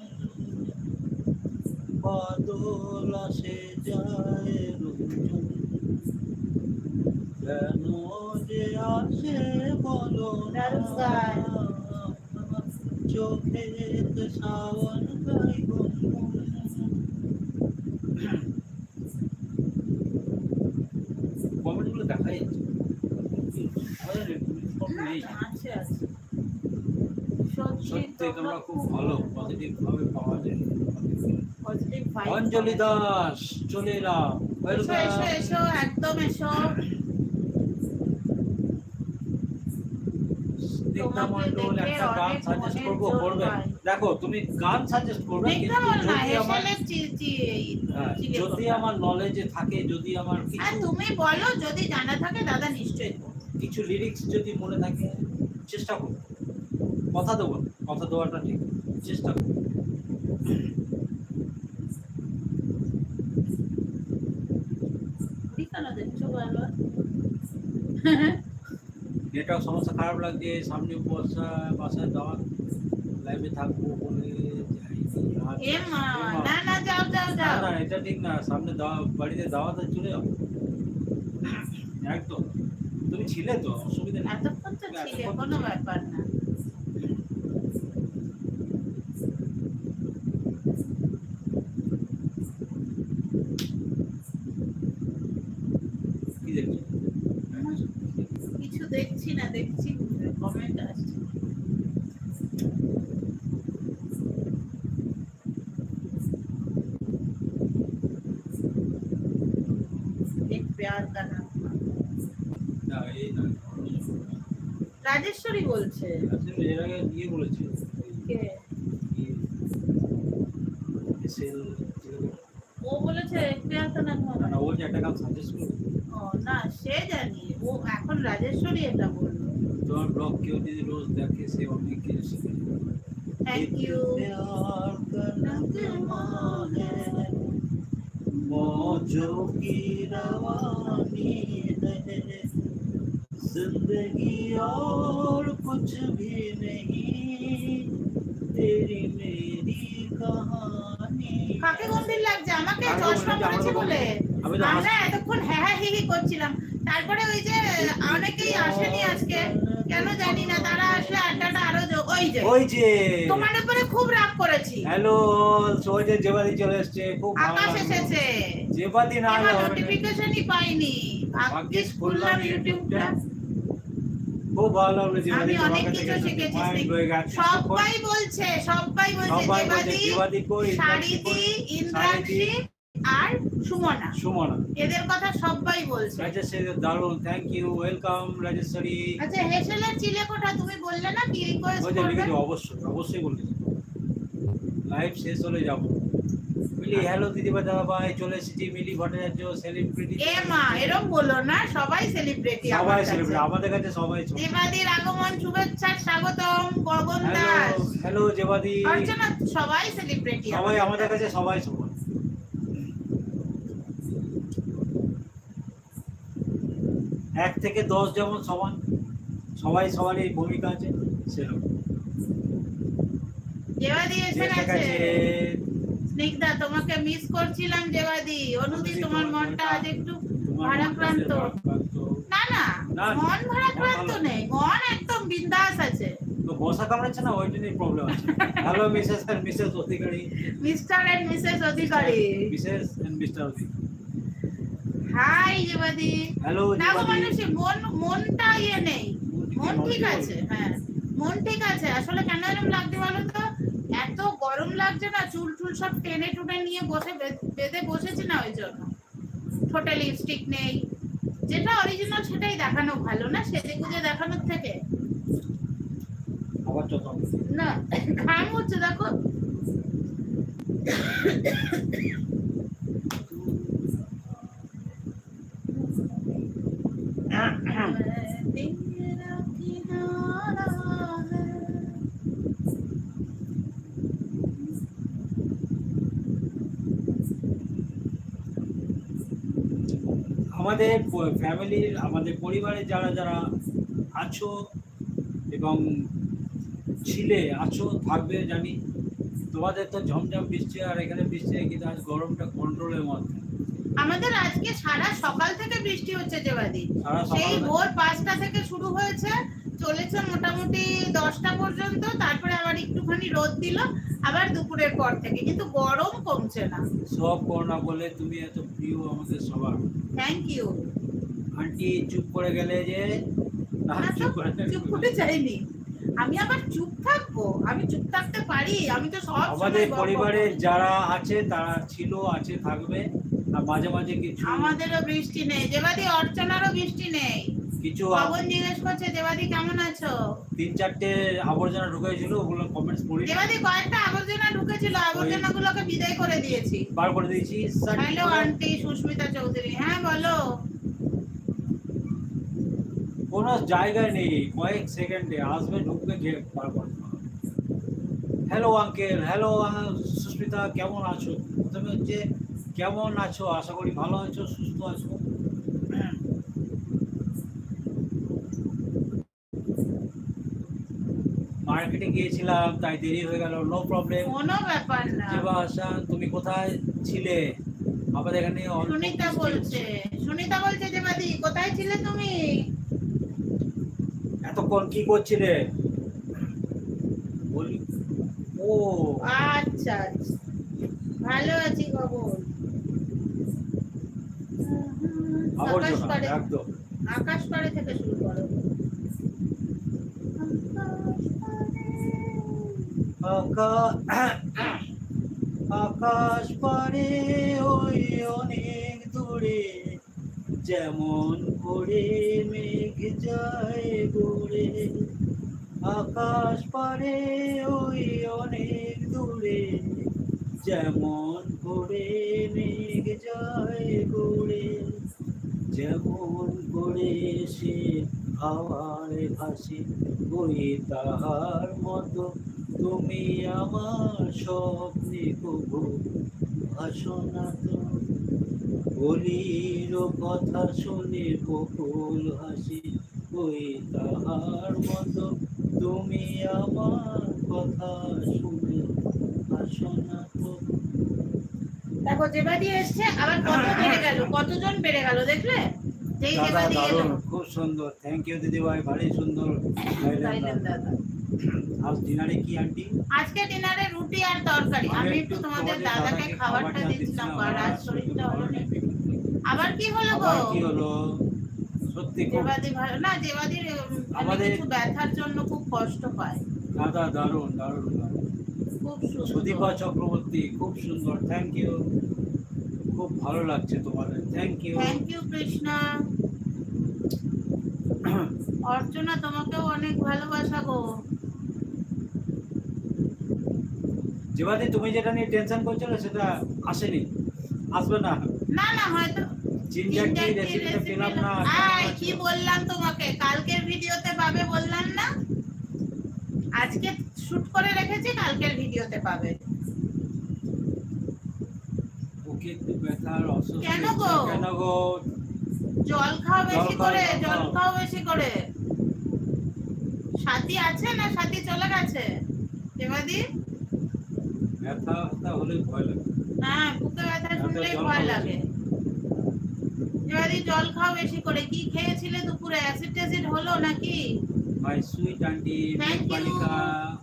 বাদল আসে যায় রঞ্জন, কেন যে আসে বলো না। চোখেতে সাওয়ান গায়ে গুনগুন। কমেন্টগুলো দেখা যাচ্ছে আছে আছে সত্যি, তোমরা খুব ভালো, পজিটিভ ভাবে পাওয়া যায়। Positive vibe. অঞ্জলি দাস চলে এলাম, এসো এসো এসো, একদম এসো। স্নিগ্ধা মণ্ডল, একটা গান সাজেস্ট করবো, করবে? দেখো তুমি গান সাজেস্ট করবে, কিন্তু যদি আমার যদি আমার নলেজে থাকে, যদি আমার কিছু তুমি বলো, যদি জানা থাকে দাদা নিশ্চয়ই কিছু লিরিক্স যদি মনে থাকে চেষ্টা করবো। কথা দেবো, কথা দেওয়াটা ঠিক, চেষ্টা করবো। নেটওয়ার্ক সমস্যা, খারাপ লাগছে। সামনে বর্ষা, বাসায় দাওয়াত, লাইভে থাকবো বলে না না যাও যাও যাও। না এটা ঠিক না, সামনে বাড়িতে দাওয়াতে চলে যাও। একদম, তুমি ছিলে তো, অসুবিধা নেই। এতক্ষণ তো ছিলে, কোনো ব্যাপার না। কি দেখছো? কিছু দেখছি না, দেখছি কমেন্ট আসছে। प्यार का नाम না এই না राजेश्वरी বলছে আসলে এর আগে ইয়ে বলেছে কে এসএল ও বলেছে प्यार का नाम না না ও যে একটা গান সাজেস্ট করবে ও না সে জানি ও এখন রাজেশ্বরী এটা বললো তোমার ব্লগ কেউ যদি রোজ দেখে সে অনেক কিছু শিখে थैंक यू प्यार का नगमा है मौजों की रवानी है जिंदगी और कुछ भी नहीं तेरी मेरी कहानी কাকে গম্ভীর লাগছে আমাকে চশমা পড়েছে বলে আমরা এতক্ষণ হ্যাঁ হ্যাঁ হি হি করছিলাম তারপরে ওই যে অনেকেই আসেনি আজকে কেন জানি না তারা আসলে আড্ডাটা আরো জো- ওই যে ওই যে তোমার উপরে খুব রাগ করেছি হ্যালো সোজে জেবাদি চলে এসেছে খুব ভালো আকাশ লাগলো। এসেছে জেবাদি না আমার হলে হবে না। নোটিফিকেশনই পাইনি ভাগ্যিস ভাগ্যিস খুললাম খুললাম ইউটিউবটা। ইউটিউবটা খুব ভালো লাগলো জেবাদি আমি তোমার অনেক কাছে কিছু গেছে, শিখেছি mind হয়ে গেছে। সবাই বলছে সবাই বলছে সবাই বলছে দেবাদি জেবাদি কই শাড়িদি ইন্দ্রাক্ষী আর সুমনা সুমনা এদের কথা সবাই বলছে রাজেশ্বরী দারুণ থ্যাংক ইউ ওয়েলকাম রাজেশ্বরী আচ্ছা হেসেলের চিলে কোঠা তুমি বললে না কি রিকোয়েস্ট ওই যে করবে লিখেছি অবশ্যই অবশ্যই বলেছি লাইভ শেষ হলে যাব মিলি হ্যালো দিদিবা দাদা ভাই চলে এসেছি মিলি ভট্টাচার্য সেলিব্রিটি এ মা এরকম বলো না সবাই সেলিব্রিটি সবাই সেলিব্রিটি আমাদের কাছে সবাই দেবাদির আগমন শুভেচ্ছা স্বাগতম গগন হ্যালো দাস হ্যালো জেবাদি অর্চনা সবাই সেলিব্রিটি সবাই আমাদের কাছে সবাই সমান এক থেকে দশ যেমন সমান সবাই সবারই ভূমিকা আছে সেরকম দেবাদি এসে যে গেছে গেছে স্নিগ্ধা তোমাকে মিস করছিলাম দেবাদি অনুদি তোমার মনটা আজ একটু তোমার ভারাক্রান্ত ভারাক্রান্ত। না না না, মন ভারাক্রান্ত মন ভালো। নেই মন একদম বিন্দাস আছে তো বসা কামড়াচ্ছে না ওইটা নিয়ে প্রবলেম আছে hello Mrs and Mrs Adhikari mister and Mrs Adhikari Mrs and mister Adhikari hi দেবাদি হ্যালো না গো জেবাদি মানুষের মন মনটা ইয়ে নেই মন ঠিক মন আছে হ্যাঁ মন ঠিক আছে আসলে কেন এরকম লাগছে বলো তো এত গরম লাগছে না চুল চুল সব টেনে টুনে নিয়ে বসে বে- বেঁধে বসেছি না ওই জন্য ঠোঁটে লিপস্টিক নেই যেটা অরিজিনাল সেটাই দেখানো ভালো না সেজে গুজে দেখানোর থেকে আবার চত না ঘাম হচ্ছে দেখো तेरा किनारा है আমাদের ফ্যামিলির আমাদের পরিবারের যারা যারা আছো এবং ছিলে আছো থাকবে জানি তোমাদের তো ঝমঝম বৃষ্টি আর এখানে বৃষ্টি কিন্তু আজ গরমটা কন্ট্রোলের মধ্যে আমাদের আজকে সারা সকাল থেকে বৃষ্টি হচ্ছে দেবাদি সারা সেই সকাল ভোর পাঁচটা থেকে শুরু হয়েছে চলেছে মোটামুটি দশটা পর্যন্ত তারপরে আবার একটুখানি রোদ দিল আবার দুপুরের পর থেকে কিন্তু গরম কমছে না সব করোনা বলে তুমি এত প্রিয় আমাদের সবার থ্যাংক ইউ আন্টি চুপ করে গেলে যে না চুপ করে চুপ করে যাইনি আমি আবার চুপ থাকবো আমি চুপ থাকতে পারি আমি তো সব আমাদের পরিবারের যারা আছে তারা ছিল আছে থাকবে আর মাঝে মাঝে কিছু আমাদেরও বৃষ্টি নেই দেবাদি অর্চনারও বৃষ্টি নেই কিছু পবন জিজ্ঞেস করছে দেবাদি কেমন আছো তিন চারটে আবর্জনা ঢুকেছিল ওগুলো কমেন্টস পড়ি দেবাদি কয়েকটা আবর্জনা ঢুকেছিল আবর্জনাগুলোকে বিদায় করে দিয়েছি বার করে দিয়েছি হ্যালো আন্টি সুস্মিতা চৌধুরী হ্যাঁ বলো কোনো জায়গায় নেই কয়েক সেকেন্ডে আসবে ঢুকবে গিয়ে বার করতে হবে হ্যালো আঙ্কেল হ্যালো সুস্মিতা কেমন আছো প্রথমে হচ্ছে কেমন আছো আশা করি ভালো আছো সুস্থ আছো মার্কেটে গিয়েছিলাম তাই দেরি হয়ে গেল নো প্রবলেম কোনো ব্যাপার না যেবা হাসান তুমি কোথায় ছিলে আমাদের এখানে অল্প সুনিতা বৃষ্টি বলছে সুনিতা বলছে দেবাদি কোথায় ছিলে তুমি এতক্ষণ কি করছিলে বলি ও আচ্ছা আচ্ছা ভালো আছি খবর আকাশ আবর্জনা পাড়ে একদম আকাশ পাড়ে থেকে শুরু করো আকা- আকাশ পারে ওই অনেক দূরে যেমন করে মেঘ যায় গড়ে আকাশ পারে ওই অনেক দূরে, যেমন করে মেঘ যায় গড়ে, যেমন করে সে হাওয়ায় ভাসে, ওই তাহার মতো তুমি আমার স্বপ্নে কবু ভাসো না তো। বলির কথা শুনে বকুল হাসি, ওই তাহার মতো তুমি আমার কথা শুনে ভাসো না তো। দেখো যেবাদি এসছে আবার কত বেড়ে গেল, কতজন বেড়ে গেল দেখলে? যেই দাদা যেবাদি এলো। দারুণ, খুব সুন্দর, থ্যাংক ইউ দিদি ভাই, ভারী সুন্দর গাইলেন দাদা। আজ ডিনারে কি আন্টি? আজকে ডিনারে রুটি আর তরকারি। আমি একটু তোমাদের দাদাকে খাবারটা দিচ্ছিলাম, কারণ আজ শরীরটা ভালো নেই। আবার কি হলো গো? আবার কি হলো? সত্যি খুব যেবাদি ভালো না, যেবাদির আমাদের কিছু ব্যথার জন্য খুব কষ্ট পায়। দাদা দারুণ দারুণ দারুণ। খুব সুন্দর। সুদীপা চক্রবর্তী খুব সুন্দর, থ্যাংক ইউ, খুব ভালো লাগছে তোমাদের, thank you. Thank you Krishna. Archana তোমাকেও অনেক ভালোবাসা গো। যেবাদি তুমি যেটা নিয়ে টেনশন করছিলে সেটা আসেনি, আসবে না। না না হয়তো জিঞ্জার টি রেসিপিটা পেলাম না। আই কি বললাম তোমাকে কালকের ভিডিওতে পাবে বললাম না? আজকে শুট করে রেখেছি, কালকের ভিডিওতে পাবে। ওকে একটু ব্যথার অসুস্থ। কেন গো? কেন গো? জল খাও বেশি জল খাও, করে, জল জল খাও। খাও বেশি করে। সাথী আছে না সাথী চলে গেছে? দেবাদি ব্যথা ব্যথা হলে ভয় লাগে। না, বুকে ব্যথা শুনলেই জল ভয় খাও লাগে। দেবাদি জল খাও বেশি করে। কি খেয়েছিলে দুপুরে? অ্যাসিড ট্যাসিড হলো নাকি? My sweet aunty Thank you. বালিকা।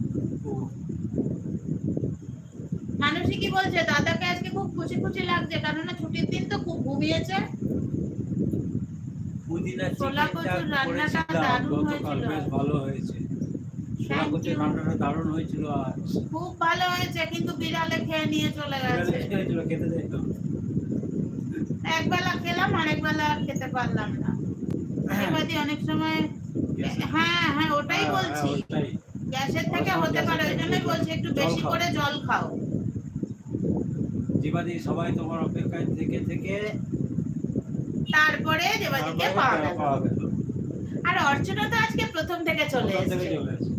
মানুষই কি বলছে দাদাকে আজকে খুব খুশি খুশি লাগছে, কারণ না ছুটির দিন তো খুব ঘুমিয়েছে। পুদিনা ছোলা চিকেনটা কচুর রান্নাটা করেছিলাম দারুণ গতকাল, হয়েছিল। বেশ ভালো হয়েছে। ছোলা Thank কচুর you. রান্নাটা দারুণ হয়েছিল আজ। খুব ভালো হয়েছে, কিন্তু বিড়ালে খেয়ে নিয়ে চলে গেছে। খেয়েছিল, খেতে দেয়তো। একবেলা খেলাম, আরেকবেলা আর খেতে পারলাম না। এবারে অনেক সময় হ্যাঁ হ্যাঁ ওটাই হ্যাঁ, বলছি, হ্যাঁ, ওটাই। গ্যাসের থেকে হতে পারে, ওই জন্যই বলছি একটু বেশি জল খাও। করে জল খাও। জীবাদি সবাই তোমার অপেক্ষায় থেকে থেকে তারপরে দেবাদিকে তারপরে পাওয়া গেল। পাওয়া গেল। আর অর্চনা তো আজকে প্রথম থেকে চলে প্রথম থেকে এসেছে। চলে এসেছে।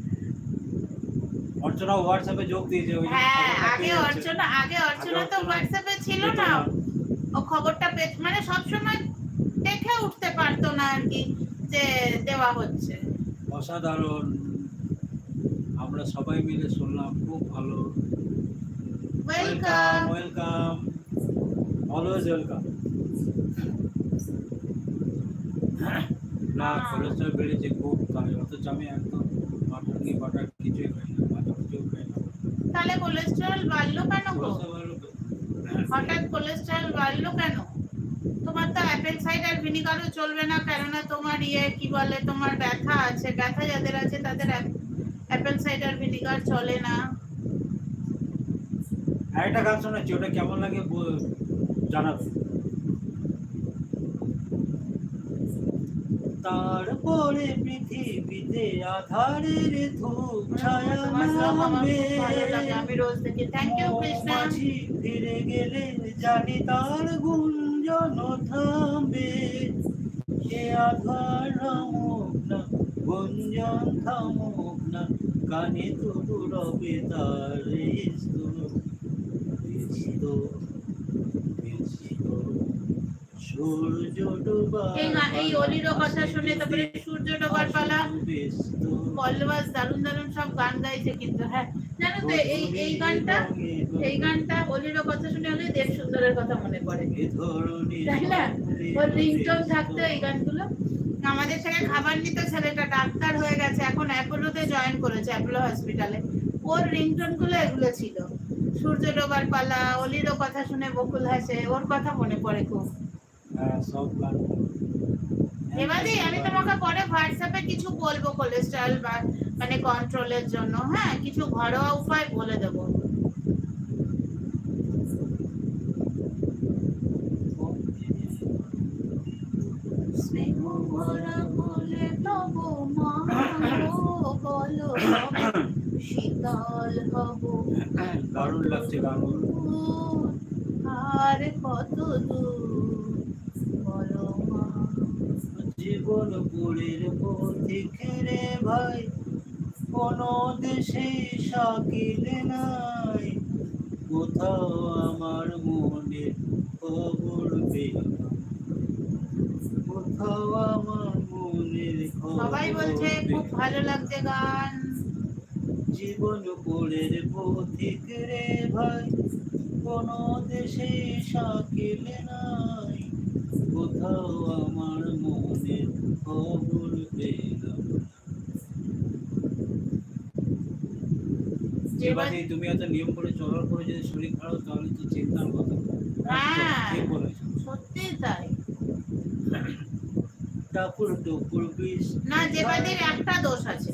অর্চনা হোয়াটসঅ্যাপে যোগ দিয়েছে, ওই জন্য হ্যাঁ খবরটা আগে পেয়ে যাচ্ছে। অর্চনা আগে অর্চনা তো অর্চনা হোয়াটসঅ্যাপে ছিল পেতো না, না। ও খবরটা পেত মানে সব সময় দেখে উঠতে পারতো না আর কি যে দেওয়া হচ্ছে। অসাধারণ, আমরা সবাই মিলে শুনলাম, খুব ভালো। ওয়েলকাম। Welcome, always welcome. না কোলেস্ট্রল বেড়েছে খুব, তাই অথচ আমি একদম মাটন কি বাটার কিছুই খাই না, মাছ কিছুই খাই না। তাহলে কোলেস্টেরল বাড়লো কেন গো? কোলেস্ট্রল হঠাৎ কোলেস্টেরল বাড়লো কেন? তোমার তো অ্যাপেল সাইডার ভিনিগারও চলবে না, কেননা তোমার ইয়ে কি বলে তোমার ব্যথা আছে, ব্যথা যাদের আছে তাদের অ্যাপেল সাইডার ভিনিগার চলে না। আরেকটা গান শোনাচ্ছি, ওটা কেমন লাগে ব- জানাবে। তারপরে পৃথিবীতে আধারের ধূপ ছায়া তোমার ব্লগ আমার নামবে, খুব ভালো লাগে, আমি রোজ দেখি। Thank you Krishna. মৌমাছি ফিরে গেলে জানি তার গুঞ্জন থামবে, সে আধার নামুক না, গুঞ্জন থামুক না, কানে তবু রবে তার স্তর, স্তর, স্তর। সূর্য ডোবা এই গা- এই অলিরও কথা শুনে তারপরে সূর্য ডোবার পালা, পল্লবাস দারুণ দারুণ সব গান গাইছে। কিন্তু হ্যাঁ জানো তো এই এই গানটা এই গানটা অলিরও কথা শুনে হলে দেব সুন্দরের কথা মনে পড়ে, তাই না? ওর রিংটোন থাকতো এই গানগুলো। আমাদের থেকে খাবার নিত ছেলেটা, ডাক্তার হয়ে গেছে, এখন অ্যাপোলোতে জয়েন করেছে, অ্যাপোলো হসপিটালে। ওর রিংটোন গুলো এগুলো ছিল, সূর্য ডোবার পালা, অলিরও কথা শুনে বকুল হাসে, ওর কথা মনে পড়ে খুব। হ্যাঁ, সব গান। এবারে আমি তোমাকে পরে হোয়াটসঅ্যাপে কিছু বলবো কোলেস্টেরল বা মানে কন্ট্রোলের জন্য, হ্যাঁ কিছু ঘরোয়া উপায় বলে দেবো। দল হব দারুণ লাগছে গান। আর কত দূর বলো মা। জীবন পুরীর পথিক রে ভাই, কোন দেশে শাকিল নাই, কোথাও আমার মনে খবর পেলাম, কোথাও আমার মনের সবাই বলছে খুব খবর ভালো লাগছে গান। জীবন পুরের পথিক রে ভাই, কোন দেশে শাকিল নাই, কোথাও আমার মনের খবর পেলাম। যেবাদি তুমি এত নিয়ম করে চলার পরে যদি শরীর খারাপ, তাহলে তো চিন্তার কথা। হ্যাঁ ঠিক বলেছো। সত্যি তাই। টাপুর টুপুর বিষ না যেবাদির একটা দোষ আছে,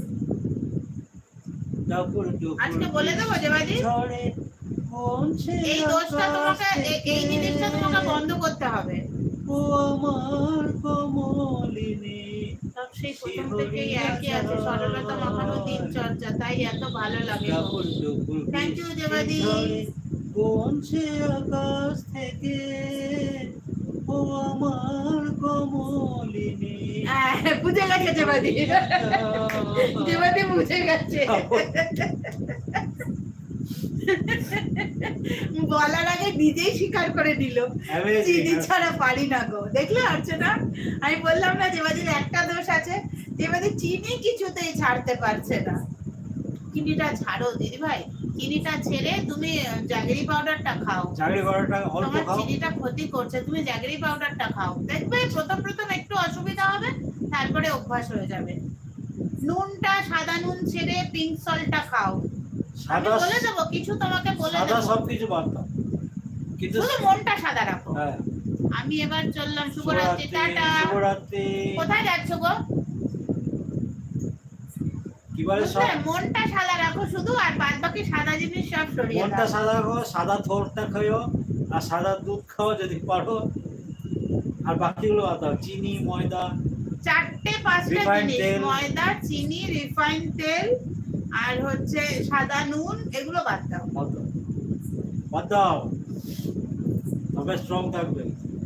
টাপুর টুপুর আজকে বলে দেবো যেবাদি ঝড়ে পৌঁছে এই দোষটা তোমাকে এ- এই জিনিসটা তোমাকে বন্ধ করতে হবে। ও আমার কমলিনী, সব সেই প্রথম থেকেই একই আছে, সরলতা মাখানো দিনচর্যা, তাই এত ভালো লাগে। টাপুর টুপুর Thank you, দেবাদি। ঝড়ে পৌঁছে আকাশ থেকে, ও আমার কমলিনী। হ্যাঁ, বুঝে গেছে দেবাদি, দেবাদি বুঝে গেছে। বলার আগে নিজেই স্বীকার করে নিল, চিনি ছাড়া পারি না গো। দেখলে অর্চনা, আমি বললাম না দেবাদির একটা দোষ আছে, দেবাদি চিনি কিছুতেই ছাড়তে পারছে না। চিনিটা ছাড়ো দিদি ভাই, চিনিটা ছেড়ে তুমি জাগরি পাউডারটা খাও। জাগরি পাউডারটা অল্প তোমার খাও। চিনিটা ক্ষতি করছে, তুমি জাগরি পাউডারটা খাও, দেখবে প্রথম প্রথম একটু অসুবিধা হবে, তারপরে অভ্যাস হয়ে যাবে। নুনটা সাদা নুন ছেড়ে পিঙ্ক সল্টটা খাও। আমি সাদা বলে দেবো কিছু, তোমাকে বলে সাদা দেবো, সবকিছু বাদ দাও, কিন্তু শুধু মনটা সাদা রাখো। হ্যাঁ। আমি এবার চললাম, শুভরাত্রি, টাটা। শুভরাত্রি। কোথায় যাচ্ছ গো? কি বলে সব বুঝলে? মনটা সাদা রাখো শুধু, আর বাদ বাকি সাদা জিনিস সব সরিয়ে মনটা দাও। সাদা রাখো, সাদা থোরটা খাও, আর সাদা দুধ খাও যদি পারো, আর বাকিগুলো বাদ দাও, চিনি ময়দা চারটে পাঁচটা রিফাইন্ড জিনিস, তেল। ময়দা, চিনি, রিফাইন্ড তেল আর হচ্ছে সাদা নুন, এগুলো বাদ দাও। বাদ দাও, বাদ দাও, তবে স্ট্রং থাকবে,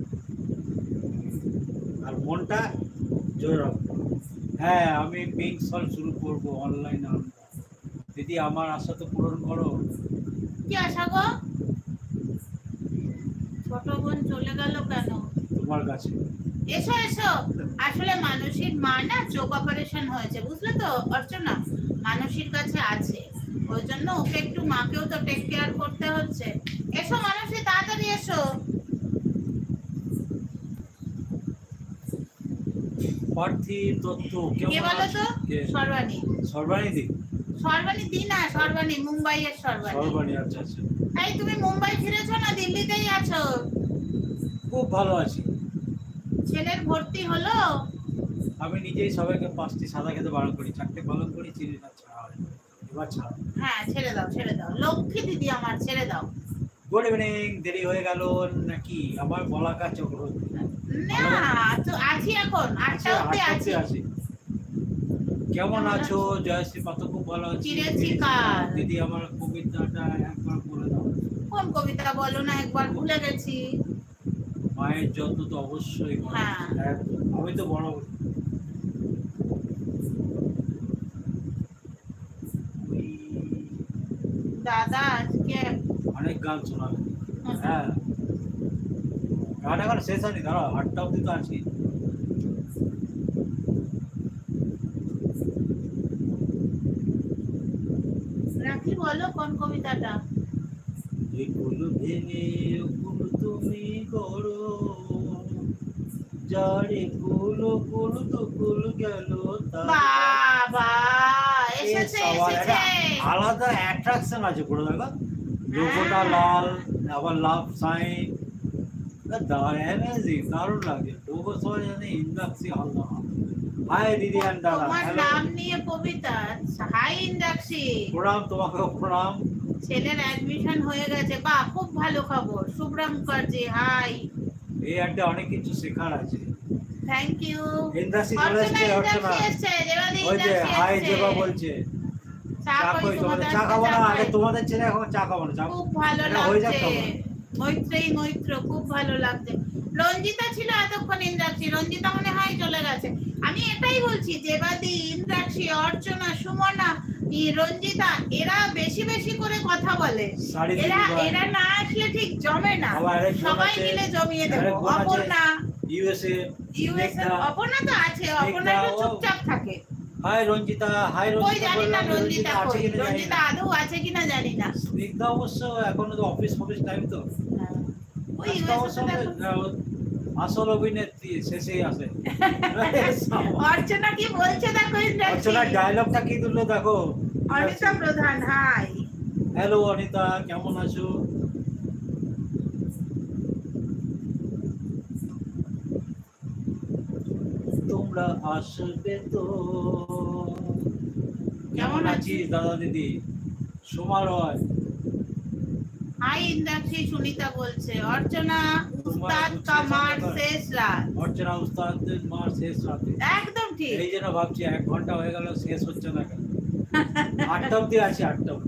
আর মনটা জোর রাখবে। হ্যাঁ, আমি পিঙ্ক সল্ট শুরু করবো অনলাইনে। দিদি আমার আশা তো পূরণ করো। কি আশা গো? ছোট বোন চলে গেল কেন? তোমার কাছে এসো এসো, আসলে মানসীর মা না চোখ অপারেশন হয়েছে, বুঝলে তো অর্চনা, মানসীর কাছে আছে, ওই জন্য ওকে একটু, মাকেও তো টেক কেয়ার করতে হচ্ছে। এসো মানসী, তাড়াতাড়ি এসো। পার্থিব তথ্য কে কেমন বলো তো? কে? সর্বাণী। সর্বাণী দি। সর্বাণী দি না, সর্বাণী, মুম্বাইয়ের সর্বাণী। সর্বাণী, আচ্ছা আচ্ছা। এই তুমি মুম্বাই ফিরেছো না দিল্লিতেই আছো? খুব ভালো আছি। ছেলের ভর্তি হলো? আমি নিজেই সবাইকে পাঁচটি সাদা খেতে বারণ করি, চারটে পালন করি, চিনিটা ছাড়া হয়, এবার ছাড়া। হ্যাঁ ছেড়ে দাও, ছেড়ে দাও, লক্ষ্মী দিদি আমার, ছেড়ে দাও। Good evening. দেরি হয়ে গেল নাকি? আমার বলাকা চক্রবর্তী। না তো আছি, এখন আটটা অব্দি আছি। আছি। কেমন আছো? জয়শ্রী পাত্র, খুব ভালো আছি। চিরেছি কাল। দিদি আমার কবিতাটা একবার বলে দাও। কোন কবিতা বলো না, একবার ভুলে গেছি। মায়ের যত্ন তো অবশ্যই করো। হ্যাঁ। একদম। আমি তো বড় দাদা আজকে অনেক গান শোনাবে। হ্যাঁ, গান এখন শেষ হয়নি, দাঁড়াও, আটটা অব্দি তো আছি। রাখি, বলো কোন কবিতাটা? এই কুল ভেঙে কুল তুমি করো, যারে কুল কুল তো কুল গেল তার। বাবা এসেছে, এ সবার এসেছে। একটা আলাদা অ্যাট্রাকশন আছে পুরো, দেখো লোগোটা লাল, আবার লাভ সাইন, অ্যামেজিং, দারুণ লাগে। লোগো সবাই জানে ইন্দাক্সি হালদা। হাই দিদি অ্যান্ড দাদা, তোমার হ্যালো, নাম নিয়ে কবিতা। হাই ইন্দাক্সি, প্রণাম, তোমাকে প্রণাম। ছেলের অ্যাডমিশন হয়ে গেছে, বাহ খুব ভালো খবর। শুভ্রা মুখার্জি, হাই। এই একটা অনেক কিছু শেখার আছে। Thank you. ইন্দাক্সি চলে এসেছে, অর্চনা। এসেছে, দেবাদি ওই যে ইন্দাক্সি হাই এসেছে। জেবা বলছে। চা চা কই কই তোমাদের তোমাদের চা আজকে খাবো চা না, আগে খাই। তোমাদের ছেলে এখন চা খাবো না, চা খুব ভালো এটা হয়ে যাক লাগছে। খাবো। মৈত্রেয়ী মৈত্র খুব ভালো লাগছে। রঞ্জিতা ছিল এতক্ষণ ইন্দ্রাক্ষী, রঞ্জিতা মনে হয় চলে গেছে। আমি এটাই বলছি, দেবাদি, ইন্দ্রাক্ষী, অর্চনা, সুমনা, ই রঞ্জিতা এরা বেশি বেশি করে কথা বলে। শাড়ি এরা দিদি ভাই, এরা না আসলে ঠিক জমে না। আবার আরেক বোন সবাই আছে, মিলে জমিয়ে দেবো। আরেক বোন আছে অপর্ণা, ইউএসএ, ইউএসএ, অপর্ণা তো আছে, অপর্ণা স্নিগ্ধা, একটু ও- চুপচাপ থাকে। হাই রঞ্জিতা, হাই কই রঞ্জিতা জানি না বললাম, রঞ্জিতা রঞ্জিতা আছে কই, কিনা জানি রঞ্জিতা না। আদৌ আছে কিনা জানি না। স্নিগ্ধা অবশ্য এখনো তো অফিস অফিস টাইম তো, হ্যাঁ। ওই আজকে ইউএসএ অবশ্য তে দেখো। আমাদের, আহ, আসল অভিনেত্রী শেষেই আসে। অর্চনা কি বলছে দেখো ইন্দ্রাক্ষী। অর্চনার ডায়লগটা কি তুললো দেখো। অনিতা প্রধান, হাই। হ্যালো অনিতা, কেমন আছো? তোমরা আসবে তো। কেমন আছিস দাদা দিদি? সোমা রয়, হাই ইন্দ্রাক্ষী, সুনিতা বলছে। অর্চনা তোমার উস্তাদ বুঝছি কা মার সকাল। শেষ রাত। অর্চনা উস্তাদের মার শেষ রাতে। একদম ঠিক। এই জন্য ভাবছি এক ঘন্টা হয়ে গেল, শেষ হচ্ছে না কেন। আটটা অব্দি আছি, আটটা অব্দি।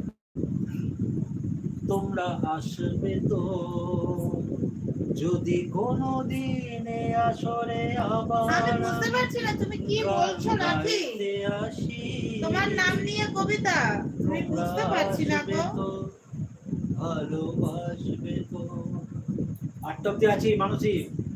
তোমরা আসবে তো যদি কোনো দিনে আসরে আবার, আমি বুঝতে পারছি না তুমি কি বলছো নাকি। গাইতে আসি। তোমার নাম নিয়ে কবিতা আমি তোমরা বুঝতে পারছি না আসবে গো। তো, ভালোবাসবে তো। আটটা অব্দি আছি মানুষই।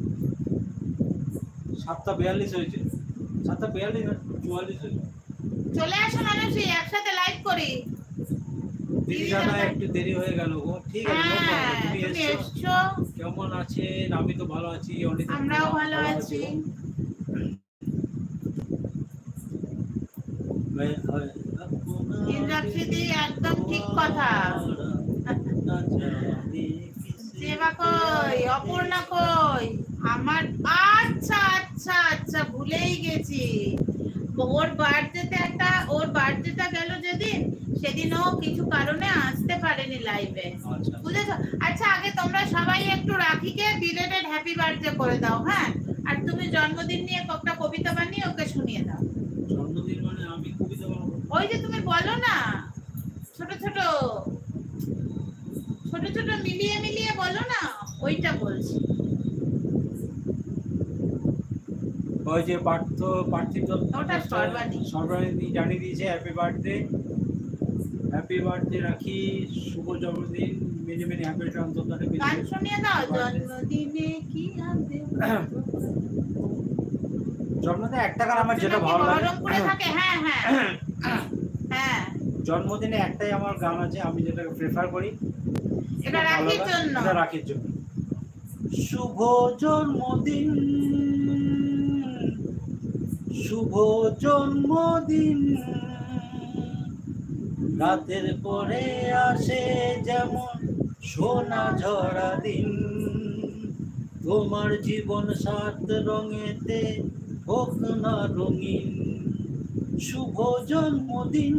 সাতটা বিয়াল্লিশ হয়েছে, সাতটা বিয়াল্লিশ না চুয়াল্লিশ হয়েছে। চলে আসো মানুষই, একসাথে লাইভ করি। দিদি দাদা একটু দেরি হয়ে গেল গো, ঠিক আছে no problem, হ্যাঁ, তুমি তুমি এসছো। এসছো, কেমন আছেন? আমি তো ভালো আছি, অনিতা আমরাও ভালো আছি। ইন্দ্রাক্ষী দি একদম ঠিক কথা। সেবা কই, অপর্ণা কই, আমার আচ্ছা আচ্ছা আচ্ছা ভুলেই গেছি। ওর বার্থডেতে একটা, ওর বার্থডেটা গেল যেদিন, সেদিন ও কিছু কারণে আসতে পারেনি লাইভে, আচ্ছা বুঝেছো? আচ্ছা আগে তোমরা সবাই একটু রাখিকে বিলেটেড হ্যাপি বার্থডে করে দাও, হ্যাঁ? আর তুমি জন্মদিন নিয়ে একটা কবিতা বানিয়ে ওকে শুনিয়ে দাও। জন্মদিন মানে আমি কবিতা বলবো? ওই যে তুমি বলো না, ছোট ছোট ছোট ছোট মিলিয়ে মিলিয়ে বলো না, ওইটা বলছি। ওই যে পার্থ পার্থিব ওটা সর্বাণী। সর্বাণী জানিয়ে দিয়েছে happy birthday, happy birthday Rakhi, শুভ জন্মদিন, many many happy returns of the day. গান শুনিয়ে দাও, জন্মদিনে কি আনবে। জন্মদিনে একটা গান আমার যেটা ভালো লাগে, বহরমপুরে থাকে, হ্যাঁ হ্যাঁ হ্যাঁ, জন্মদিনে একটাই আমার গান আছে আমি যেটাকে প্রেফার করি, এটা রাখির জন্য। এটা রাখির জন্য। শুভ জন্মদিন, শুভ জন্মদিন, রাতের পরে আসে যেমন সোনা ঝরা দিন, তোমার জীবন সাত রঙেতে হোক না রঙিন। শুভ জন্মদিন,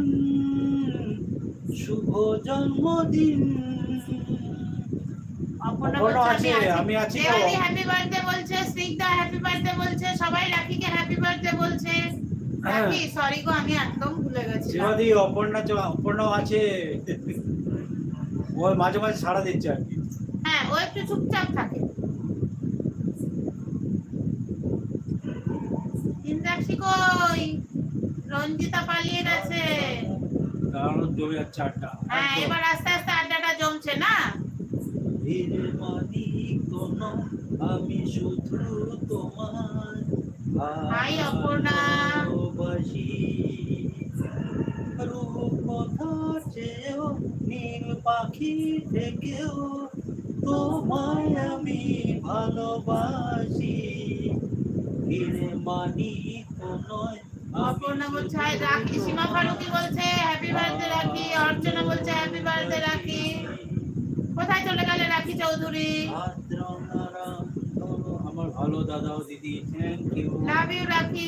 শুভ জন্মদিন। অপর্ণা অপর্ণা বলছে আছে, আমি আমি আছি। আছি তো। দেবালি হ্যাপি বার্থডে বলছে, স্নিগ্ধা হ্যাপি বার্থডে বলছে, সবাই রাখিকে হ্যাপি বার্থডে বলছে। রাখি সরি গো, আমি একদম ভুলে গেছি। শিবাদি, অপর্ণা অপর্ণাও আছে, ও মাঝে মাঝে সাড়া দিচ্ছে আর কি। হ্যাঁ, ও একটু চুপচাপ থাকে। ইন্দ্রাক্ষী কই, রঞ্জিতা পালিয়ে গেছে। কারণ জমে যাচ্ছে আড্ডা। হ্যাঁ, এবার আস্তে আস্তে আড্ডাটা জমছে না। ধীরে মানি কোনো, আমি শুধু তোমার হাই অপর্ণা। ভালোবাসি। রূপ কথা চেয়েও নীল পাখি থেকেও তোমায় আমি ভালোবাসি। ধীরে মানি কোনো, অপর্ণা বলছে হাই রাখি, সীমা ফারুকি বলছে হ্যাপি বার্থডে রাখি, অর্চনা বলছে হ্যাপি বার্থডে রাখি। কোথায় চলে গেলে রাখি চৌধুরী? আমার ভালো দাদা ও দিদি, থ্যাংক ইউ, লাভ ইউ রাখি।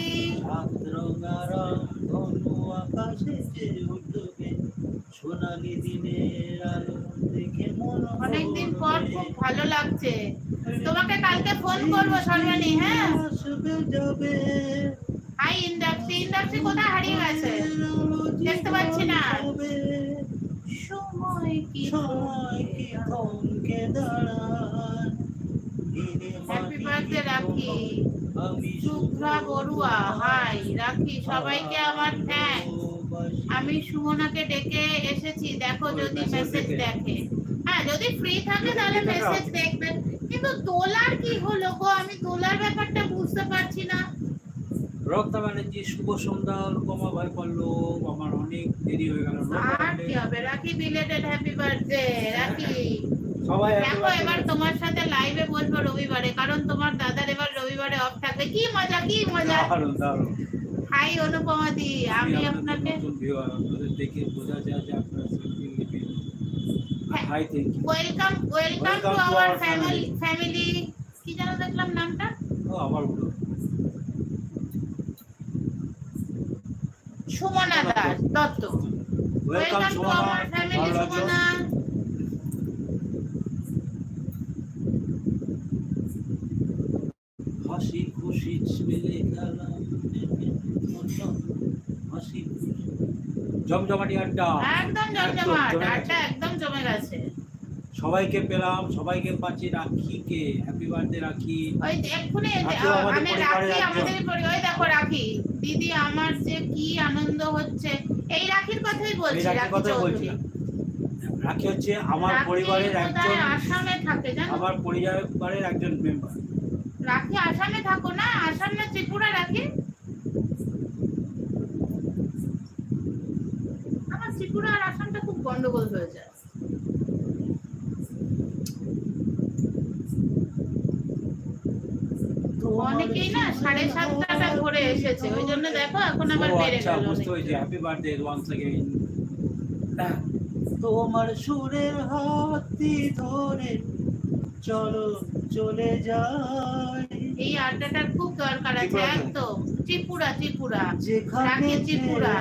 আকাশে যে উঠবে সোনালি দিনের আলো দেখে মন অনেকদিন পর খুব ভালো লাগছে। তোমাকে কালকে ফোন করবো সর্বাণী, হ্যাঁ? আসবে যাবে। হাই ইন্দাক্সি, ইন্দাক্সি কোথায় হারিয়ে গেছে? দেখতে পাচ্ছি না। সময় কি থমকে দাঁড়ায়। হ্যাপি বার্থডে রাখি। শুভ্রা বড়ুয়া হাই রাখি, সবাইকে আমার থ্যাঙ্কস। আমি সুমনাকে ডেকে এসেছি, দেখো যদি মেসেজ দেখে। হ্যাঁ, যদি ফ্রি থাকে তাহলে মেসেজ দেখবেন। কিন্তু তোলার কি হলো গো? আমি তোলার ব্যাপারটা বুঝতে পারছি না। রক্তা ব্যানার্জি শুভ সন্ধ্যা। অনুপমা ভাই বললো আমার অনেক দেরি হয়ে গেল। আর কি হবে? রাখি বিলেটেড হ্যাপি বার্থডে রাখি। সবাই দেখো এবার তোমার সাথে লাইভে বলবো রবিবারে, কারণ তোমার দাদার এবার রবিবারে অফ থাকবে। কি মজা কি মজা। দারুণ দারুণ। হাই অনুপমা দি, আমি আপনাকে দেখে বোঝা যায় যে আপনারা hi thank you. Welcome welcome to our family family কি যেন দেখলাম নামটা? ও আমার বলো Sumana Das Dutta. Welcome to our family Sumana. হাসি খুশি মিলে গেলাম, হাসি জমজমাটি আড্ডা। একদম জমজমাট আড্ডা, একদম জমে গেছে। সবাইকে পেলাম, সবাইকে পাচ্ছি। রাখিকে হ্যাপি বার্থডে রাখি। ওই এক্ষুনি আমি রাখি আমাদের পরি, ওই দেখো রাখি দিদি, আমার যে কি আনন্দ হচ্ছে। এই রাখির কথাই বলছি। রাখির কথাই বলছি। রাখি হচ্ছে আমার পরিবারের একজন, আসামে থাকে জানো, আমার পরিবারের একজন মেম্বার। রাখি আসামে থাকো না? আসাম না ত্রিপুরা রাখি? আমার ত্রিপুরা আর আসামটা খুব গন্ডগোল হয়ে যায়। অনেকেই না সাড়ে সাতটাটা ধরে এসেছে, ওই জন্য দেখো এখন আবার বেড়ে গেল। বুঝতে হয়েছে। Happy birthday once again. তোমার সুরের হাতটি ধরে চলো চলে যাই। এই আড্ডাটার খুব দরকার আছে একদম। ত্রিপুরা ত্রিপুরা রাখি ত্রিপুরা।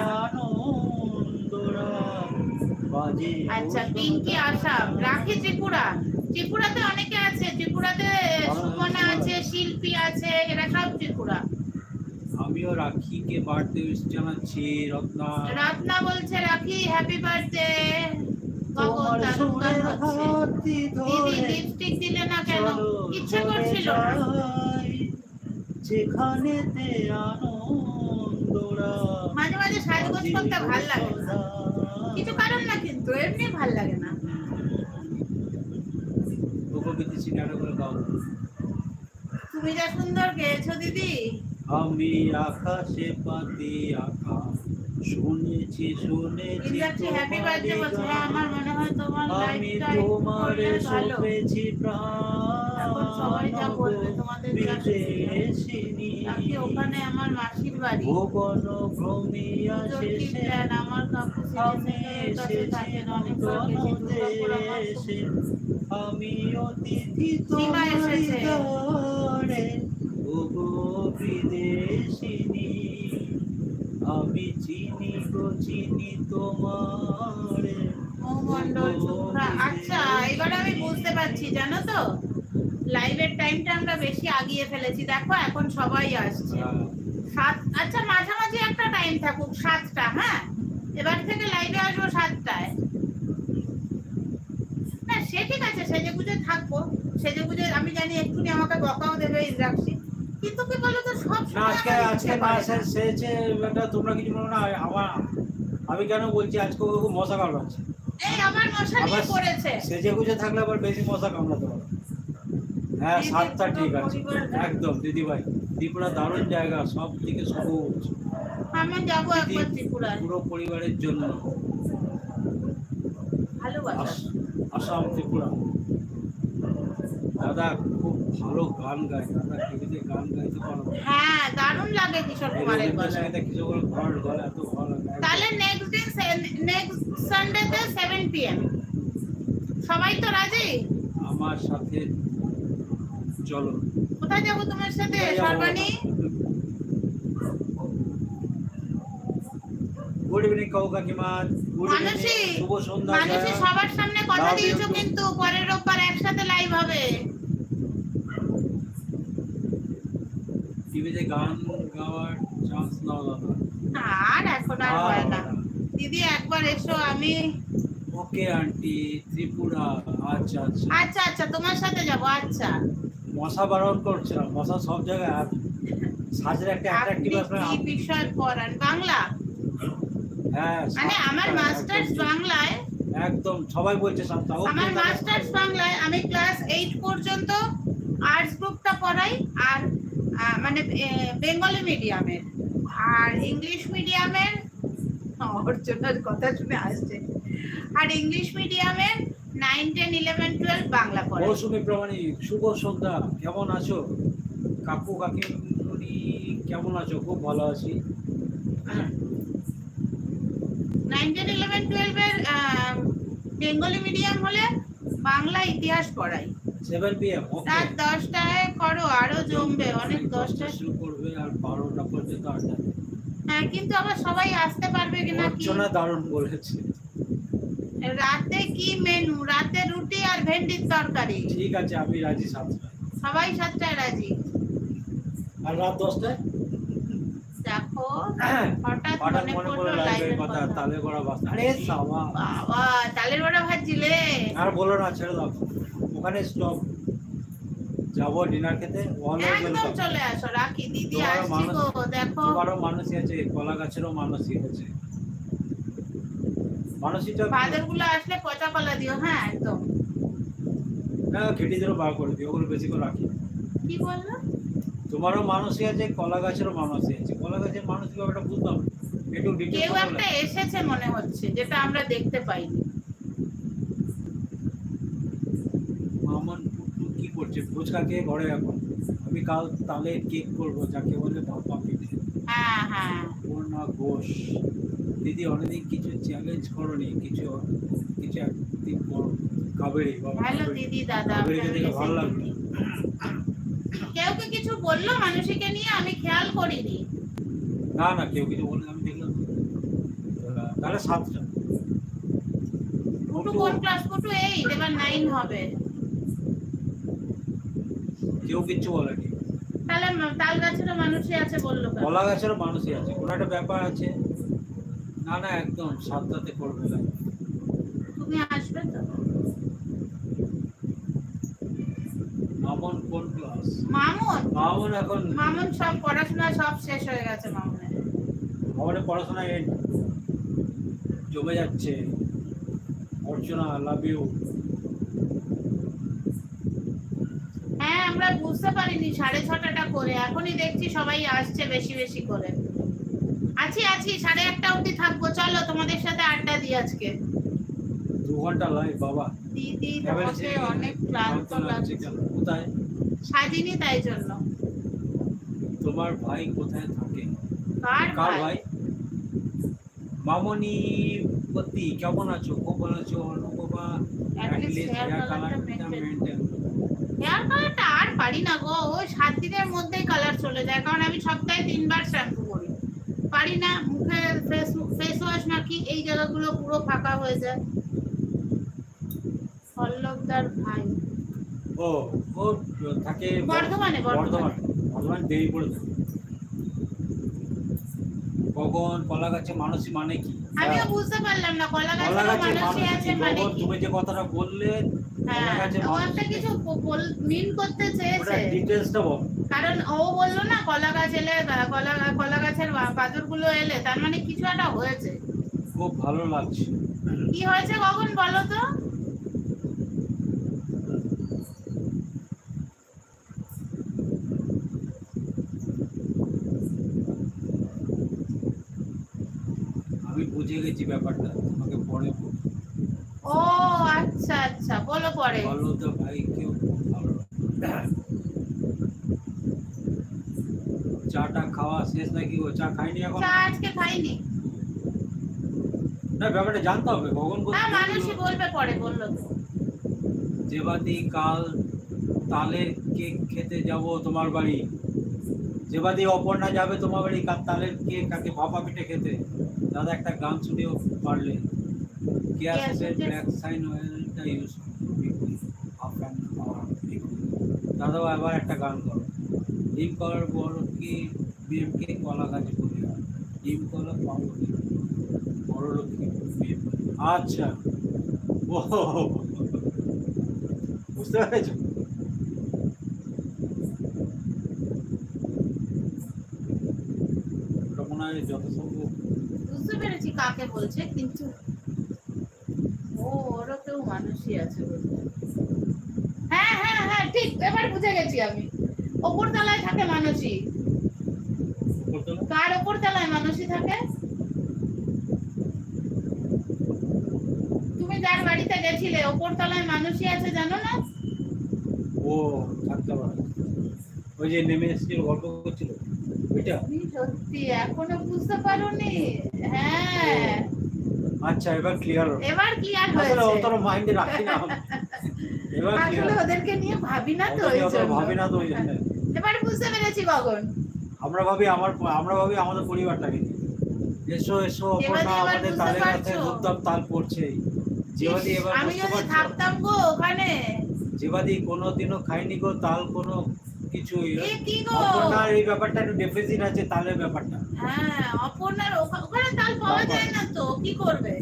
বাজে আচ্ছা পিঙ্কি আসাম, রাখি ত্রিপুরা। ত্রিপুরাতে অনেকে আছে, ত্রিপুরাতে সুমনা আছে, শিল্পী আছে, এরা সব ত্রিপুরা। আমিও রাখিকে বার্থডে উইশ জানাচ্ছি। রত্না রত্না বলছে রাখি হ্যাপি বার্থডে। গগন দারুণ গান হচ্ছে। দিদি লিপস্টিক দিলে না কেন? ইচ্ছে করছিল না। যেখানেতে আনন্দরা। মাঝে মাঝে সাজগোজ করতে ভাল লাগে না, কিছু কারণ না, কিন্তু এমনি ভাল লাগে না। লোকগীতি সিনেমা করে গাও। তুমি যা সুন্দর গেয়েছো দিদি। আমি আকাশে পাতি আকাশ শুনেছি শুনেছি হ্যাপি বার্থডে বলছো। আমার মনে হয় তোমার লাইফটা তোমারে সপেছি প্রাণ। এখন সবাই যা বলবে তোমাদের বিদেশিনী। রাখি ওখানে আমার মাসির বাড়ি। ভুবন ভ্রমিয়া শেষে আমার কাকু কাছে থাকেন অনেকবার গেছি দুর্গাপুর আমার। আমি অতিথি তোমার ঘরে ওগো বিদেশিনী। আমি চিনি গো চিনি তোমারে। মৌমণ্ডল শুভ্রা। আচ্ছা এবার আমি বুঝতে পারছি, জানো তো লাইভের টাইমটা আমরা বেশি আগিয়ে ফেলেছি। দেখো এখন সবাই আসছে সাত। আচ্ছা মাঝামাঝি একটা টাইম থাকুক সাতটা। হ্যাঁ এবার থেকে লাইভে আসবো সাতটায়। না সে ঠিক আছে, সেজে গুজে থাকবো। সেজে গুজে আমি জানি এক্ষুনি আমাকে বকাও দেবে ইন্দ্রাক্ষী, কিন্তু কি বলো তো সব আজকে আজকে না সেছে এটা তোমরা কিছু বলো না। আমার আমি কেন বলছি আজকে ও মশা কামড়াচ্ছে। এই আমার মশা নিয়ে পড়েছে। সেজে গুজে থাকলে আবার বেশি মশা কামড়াতে পারে। হ্যাঁ সাতটা ঠিক আছে একদম। দিদি ভাই ত্রিপুরা দারুণ জায়গা, সব দিকে সবুজ। আমি যাবো একবার ত্রিপুরায় পুরো পরিবারের জন্য। ভালোবাসা আসাম ত্রিপুরা। দাদা খুব ভালো গান গায়। দাদা টিভিতে গান গাইতে পারো। হ্যাঁ দারুণ লাগে কিশোর কুমারের গলা। কিশোর কুমার ভালো গলা এত ভালো লাগে। তাহলে নেক্সট দিন নেক্সট সানডেতে সেভেন পি এম সবাই তো রাজি? আমার সাথে চলো। কোথায় যাবো তোমার সাথে? সর্বাণী গুড ইভিনিং কাউ কাকিমা। মানসী শুভ সন্ধ্যা। মানসী সবার সামনে কথা দিয়েছো, কিন্তু পরের রোববার একসাথে লাইভ হবে। টিভিতে গান গাওয়ার চান্স নাও দাদা। আর এখন আর হয় না দিদি, একবার এসো। আমি ওকে আন্টি, ত্রিপুরা। আচ্ছা আচ্ছা আচ্ছা আচ্ছা তোমার সাথে যাব। আচ্ছা মশা বারণ করছে না, মশা সব জায়গায়। আর সাজের একটা আপনি অ্যাট্রাক্টিভ আছে। কি বিষয় পড়ান? বাংলা? হ্যাঁ মানে আমার মাস্টার্স বাংলায়। একদম সবাই বলছে শান্তা। আমার মাস্টার্স বাংলায়। আমি ক্লাস এইট পর্যন্ত আর্টস গ্রুপটা পড়াই, আর আহ, মানে বেঙ্গলি মিডিয়ামের। আর ইংলিশ মিডিয়ামের, অর্চনার কথা শুনে আসছে, আর ইংলিশ মিডিয়ামের nine ten eleven twelve Bangla পড়াই। মৌসুমী প্রামাণিক, শুভ সন্ধ্যা, কেমন আছো? কাকু কাকিমণি কেমন আছো? খুব ভালো আছি। নাইন টেন ইলেভেন টুয়েলভ এর বেঙ্গলি মিডিয়াম হলে বাংলা ইতিহাস পড়াই। সেভেন পিএম রাত দশটায় করো, আরো জমবে অনেক। দশটায় শুরু করবে আর বারোটা পর্যন্ত আড্ডা। হ্যাঁ, কিন্তু আবার সবাই আসতে পারবে কিনা কি? অর্চনা দারুণ বলেছে। রাতে কি মেনু? রাতে রুটি আর ভেন্ডির তরকারি। ঠিক আছে, আমি রাজি সাতটায়। সবাই সাতটায় রাজি। আর রাত দশটায় দেখো হঠাৎ হঠাৎ মনে মনে পড়লো পড়লো লাইভের লাইভের কথা, কথা। তালে করা বাস। আরে সাবা, বাবা তালের বড়া ভাজছিলে? আর বলো না, ছেড়ে দাও। ওখানে স্টপ, যাবো ডিনার খেতে। একদম চলে আসো, রাখি দিদি, আসছি গো। দেখো তোমারও মানুষই আছে, কলা গাছেরও মানুষই আছে। মানুষইটা বাজার গুলো আসলে পচা কলা দিও। হ্যাঁ একদম। হ্যাঁ, ঘেটি ধরে বার করে দিও, ওগুলো বেশি করে রাখি। কি বললো? তোমারও মানুষই আছে, কলা গাছেরও মানুষই আছে। কলা গাছের মানুষ ব্যাপারটা বুঝলাম, একটু ডিটেইলস কেউ বলো। একটা এসেছে মনে হচ্ছে, যেটা আমরা দেখতে পাইনি। মামন পুটু কি করছে? ফুচকা খেয়ে ঘরে এখন। আমি কাল তালে কেক করবো, যাকে বলে ভাপা পিঠে। হ্যাঁ হ্যাঁ। পূর্ণা ঘোষ, দিদি অনেকদিন কিছু চ্যালেঞ্জ করনি, কিছু কিছু একদিন করো। কাবেরী বাবা, হ্যালো দিদি, দাদা, কাবেরীকে দেখে ভালো লাগলো। কেউ কি কিছু বললো মানুষীকে নিয়ে? আমি খেয়াল করিনি। না না, কেউ কিছু বলে আমি দেখলাম। তাহলে সাতটা। পুটু কোন ক্লাস? পুটু এইট, এবার নাইন হবে। কেউ কিচ্ছু বলেনি। তাহলে তাল গাছেরও মানুষই আছে বললো কেন? কলা গাছেরও মানুষই আছে, কোনো একটা ব্যাপার আছে। না না, একদম সাতটাতে করবে লাইভ। তুমি আসবে তো? মামন কোন ক্লাস? মামুন? মামন এখন মামুন সব পড়াশোনা সব শেষ হয়ে গেছে মামুনের। মামনের পড়াশোনা end, জমে যাচ্ছে। Archana love you. হ্যাঁ, আমরা বুঝতে পারিনি সাড়ে ছটাটা করে, এখনই দেখছি সবাই আসছে বেশি বেশি করে। আছি আছি, সাড়ে একটা অবধি থাকবো। চলো তোমাদের সাথে আড্ডা দিই আজকে। দু ঘন্টা লাইভ বাবা। দিদি তোমাকে অনেক ক্লান্ত লাগছে। কোথায়? সাজিনি, তাই জন্য। তোমার ভাই কোথায় থাকে? কার কার ভাই? ভাই? মামনি পতি কেমন আছো? খুব ভালো আছো? Anupama At least at least hair hair colour টা কালারটা maintain। মেইনটেইন। হেয়ার কালারটা আর পারি না গো, ওই সাত দিনের মধ্যেই কালার চলে যায়, কারণ আমি সপ্তাহে তিনবার শ্যাম্পু করি। পারি না, মুখে ফেস ফেস ওয়াশ নাকি এই জায়গাগুলো পুরো ফাঁকা হয়ে যায়। পল্লবদার ভাই ও ও থাকে বর্ধমানে। বর্ধমান। বর্ধমান দেরি করে থাকে। গগন কলা গাছে মানুষই মানে কি? আমিও বুঝতে পারলাম না কলা কলা গাছের গাছে মানুষই মানুষ আছে কি? মানে গগন, কি? তুমি যে কথাটা বললে কলা হ্যাঁ, গাছে ও মানুষ, একটা কিছু মিন করতে ওটা চেয়েছে। ডিটেইলসটা বল। কারণ ও বললো না কলা গাছ এলে, কলা কলা গাছের পাদর গুলো এলে, তার মানে কিছু একটা হয়েছে। খুব ভালো লাগছে। কি হয়েছে কখন বলো তো? আমি বুঝে গেছি ব্যাপারটা, তোমাকে পরে বলবো। ও আচ্ছা আচ্ছা, বলো পরে। বলো তো ভাই, কেউ ভালো। চাটা খাওয়া শেষ নাকি? ও চা খাইনি এখন? চা আজকে খাইনি। না, ব্যাপারটা জানতে হবে। গগন হ্যাঁ, মানুষই বলবে পরে, বললো তো। যেবাদি কাল তালের কেক খেতে যাব তোমার বাড়ি। যেবাদি অপর্ণা যাবে তোমার বাড়ি কাল তালের কেক কাকে ভাপা পিঠে খেতে। দাদা একটা গান শুনেও পারলে। কেয়াসের ব্ল্যাক সাইন অয়েলটা ইউজ হাফ অ্যান্ড আওয়ার। দাদা আবার একটা গান করো। ডিম করার পর কি পিএমকে কলা গাছে পড়ে ডিম কলা পাবো বড় লক্ষ্মী পিএম। আচ্ছা, ও বুঝতে পেরেছো? ওটা মনে হয় যত সম্ভব বুঝতে পেরেছি কাকে বলছে, কিন্তু ও ওরও কেউ মানুষই আছে বলতে। হ্যাঁ হ্যাঁ হ্যাঁ ঠিক, এবার বুঝে গেছি আমি। ওপর তলায় থাকে মানুষই। উপরতলা। কার ওপর তলায় মানুষই থাকে? তুমি যার বাড়িতে গেছিলে ওপর তলায় মানুষই আছে, জানো না? ও থাকতে পারে, ওই যে নেমে এসেছিল গল্প করছিল ওইটা। তুমি সত্যি এখনো বুঝতে পারোনি? হ্যাঁ আচ্ছা, এবার ক্লিয়ার হলো। এবার ক্লিয়ার আসলে হয়েছে। অতটা মাইন্ডে রাখি না আমি। এবার আসলে ক্লিয়ার, ওদেরকে নিয়ে ভাবি না তো, ওই অতটা জন্য। ভাবি না তো ওই জন্য। এবার বুঝতে পেরেছি কখন। আমরা ভাবি আমার আমরা ভাবি আমাদের পরিবারটাকে নিয়ে। এসো এসো এবার অপর্ণা, এবার আমাদের বুঝতে তালে কাছে পারছো? ধূপধাপ তাল পড়ছে। যেবাদি এবার আমি বুঝতে যদি পারছো? থাকতাম গো ওখানে। যেবাদি কোনোদিনও খাইনি গো তাল কোনো কিছুই। এ কি গো? অপর্ণার এই ব্যাপারটা একটু ডেফিসিট আছে, তালের ব্যাপারটা। হ্যাঁ অপর্ণার ওখা- ওখানে তাল পাওয়া যায় না তো, কি করবে?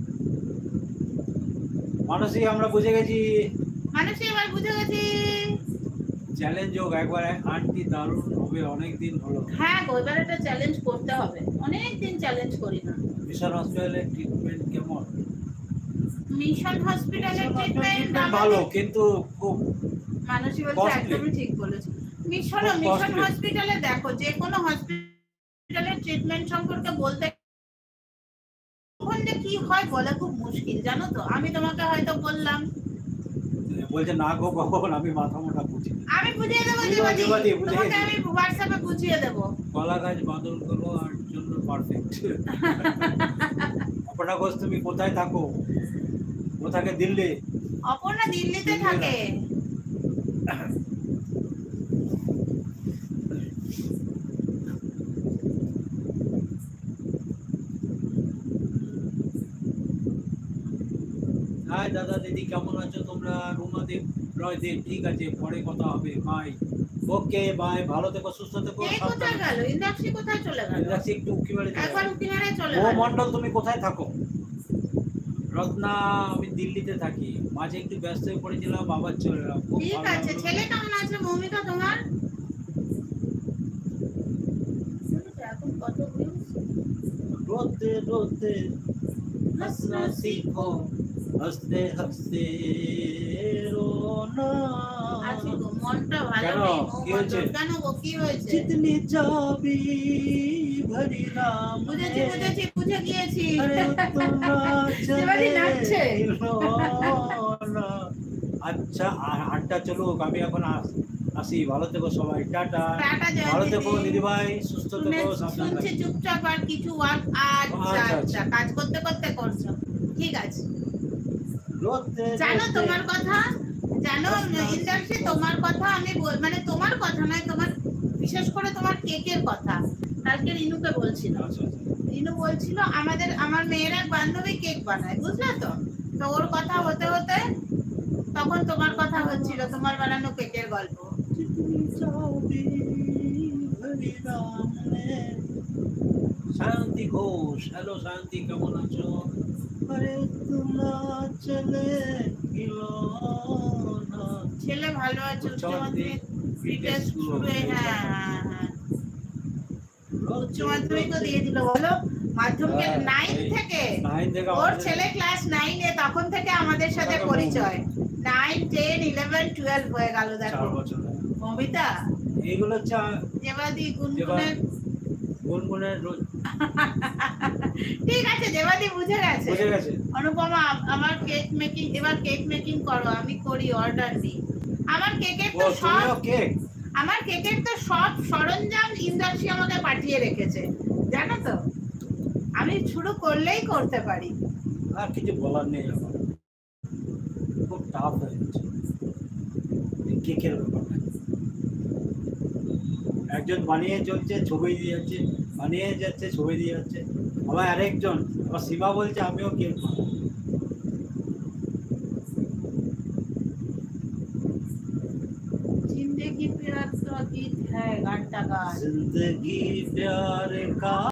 মানুষই আমরা বুঝে গেছি। মানুষই এবার বুঝে গেছি। চ্যালেঞ্জ হোক একবার, আন্টি দারুণ হবে, অনেক দিন হলো। হ্যাঁ গো, এবার একটা চ্যালেঞ্জ করতে হবে, অনেক দিন চ্যালেঞ্জ করি না। মিশন হসপিটালের ট্রিটমেন্ট কেমন? মিশন হসপিটালের ট্রিটমেন্ট ভালো, কিন্তু খুব মানুষই বলছে, costly। একদমই ঠিক বলেছো। মিশন খুব মিশন costly। হসপিটালে দেখো, যে কোনো হসপিটালের ট্রিটমেন্ট সম্পর্কে বলতে কখন যে কি হয় বলা খুব মুশকিল, জানো তো। আমি তোমাকে হয়তো বললাম, বলছে না গো বাবন, আমি মাথা মোটা বুঝি। আমি বুঝিয়ে দেবো বুঝিয়ে জীবনী, দেবো, বুঝিয়ে তোমাকে দেবো। আমি হোয়াটসঅ্যাপে বুঝিয়ে দেবো। কলা গাছ বাদল করো আর জন্য পারফেক্ট। অপর্ণা ঘোষ, তুমি কোথায় থাকো? কোথাকে? দিল্লি? অপর্ণা দিল্লিতে থাকে। হাই দাদা দিদি, কেমন আছো তোমরা? রুমা দেব, রয় দেব, ঠিক আছে, পরে কথা হবে, বাই। ওকে বাই, ভালো থেকো, সুস্থ থেকো। এই কোথায় গেল? ইন্দ্রাক্ষী কোথায় চলে গেল? ইন্দ্রাক্ষী একটু উকি মেরে চলে একবার গেল। উকি মেরে চলে ও গেল। মন্ডল, তুমি কোথায় থাকো? রত্না, আমি দিল্লিতে থাকি, মাঝে একটু ব্যস্ত হয়ে পড়েছিলাম, আবার চলে এলাম। খুব ঠিক ভালো আছে। লাগলো। ছেলে কেমন আছে মৌমিতা তোমার? এখন কত views? रोते रोते हंसना सीखो, हंसते हंसते रोना। আছি গো, মনটা ভালো কেন? নেই। কি হয়েছে? কেন গো, কি হয়েছে? जितनी चाबी भरी राम বুঝেছি ने, বুঝেছি, বুঝে গিয়েছি। अरे उतना এবারই নাচছে। चले रोना। আচ্ছা, আ- আড্ডা চলুক, আমি এখন আস- আসি। ভালো থেকো সবাই, টাটা। টাটা জয় ভালো থেকো দিদি। দিদি ভাই, সুস্থ শুনে থেকো, সাবধান শুনছি থাকো। চুপচাপ আর কিছু ওয়ার্ক। আচ্ছা আচ্ছা, আচ্ছা, কাজ করতে করতে করছো, ঠিক আছে। रोते জানো रोते- তোমার কথা, জানো ইন্দ্রাক্ষী, তোমার কথা আমি বল, মানে তোমার কথা নয়, তোমার বিশেষ করে তোমার কেকের কথা কালকে রিনুকে বলছিল। আচ্ছা, আচ্ছা। রিনু বলছিল আমাদের, আমার মেয়ের এক বান্ধবী কেক বানায়, বুঝলে তো। তো ওর কথা হতে হতে তখন তোমার কথা হচ্ছিল, তোমার বানানো কেকের গল্প। जितनी चाबी भरी राम ने। শান্তি ঘোষ, হ্যালো শান্তি, কেমন আছো? আরে তোমরা চলে গেল না। ছেলে ভালো আছে, উচ্চ মাধ্যমিক টেস্ট শুরু হয়ে, হ্যাঁ হ্যাঁ হ্যাঁ, উচ্চ মাধ্যমিকও দিয়ে দিল বলো। মাধ্যমিকের হ্যাঁ, নাইন এই থেকে, নাইন থেকে ওর আমাদের- ছেলে ক্লাস নাইনে, তখন থেকে আমাদের সাথে তখন পরিচয়। নাইন টেন ইলেভেন টুয়েলভ হয়ে গেল, দেখো চার বছর হলো। মমিতা। এইগুলো হচ্ছে আ- দেবাদি গুনগুনের, গুনগুনের রোজ- ঠিক আছে দেবাদি বুঝে গেছে। বুঝে গেছে। অনুপমা, আম- আমার কেক মেকিং, এবার কেক মেকিং করো, আমি করি, অর্ডার দিই। আমার কেকের ও তো সব, তুমিও কেক? আমার কেকের তো সব সরঞ্জাম ইন্দ্রাক্ষী আমাকে পাঠিয়ে রেখেছে, জানো তো। আমি শুরু করলেই করতে পারি। আর কিছু বলার নেই আমার, খুব টাফ হয়ে যাচ্ছে এই কেকের ব্যাপারটা। একজন বানিয়ে চলছে, ছবি দিয়ে যাচ্ছে, বানিয়ে যাচ্ছে, ছবি দিয়ে যাচ্ছে। আবার আরেকজন, আবার সীমা বলছে আমিও কেক বানাবো। जिंदगी प्यार का गीत है, গানটা গাছ। जिंदगी प्यार का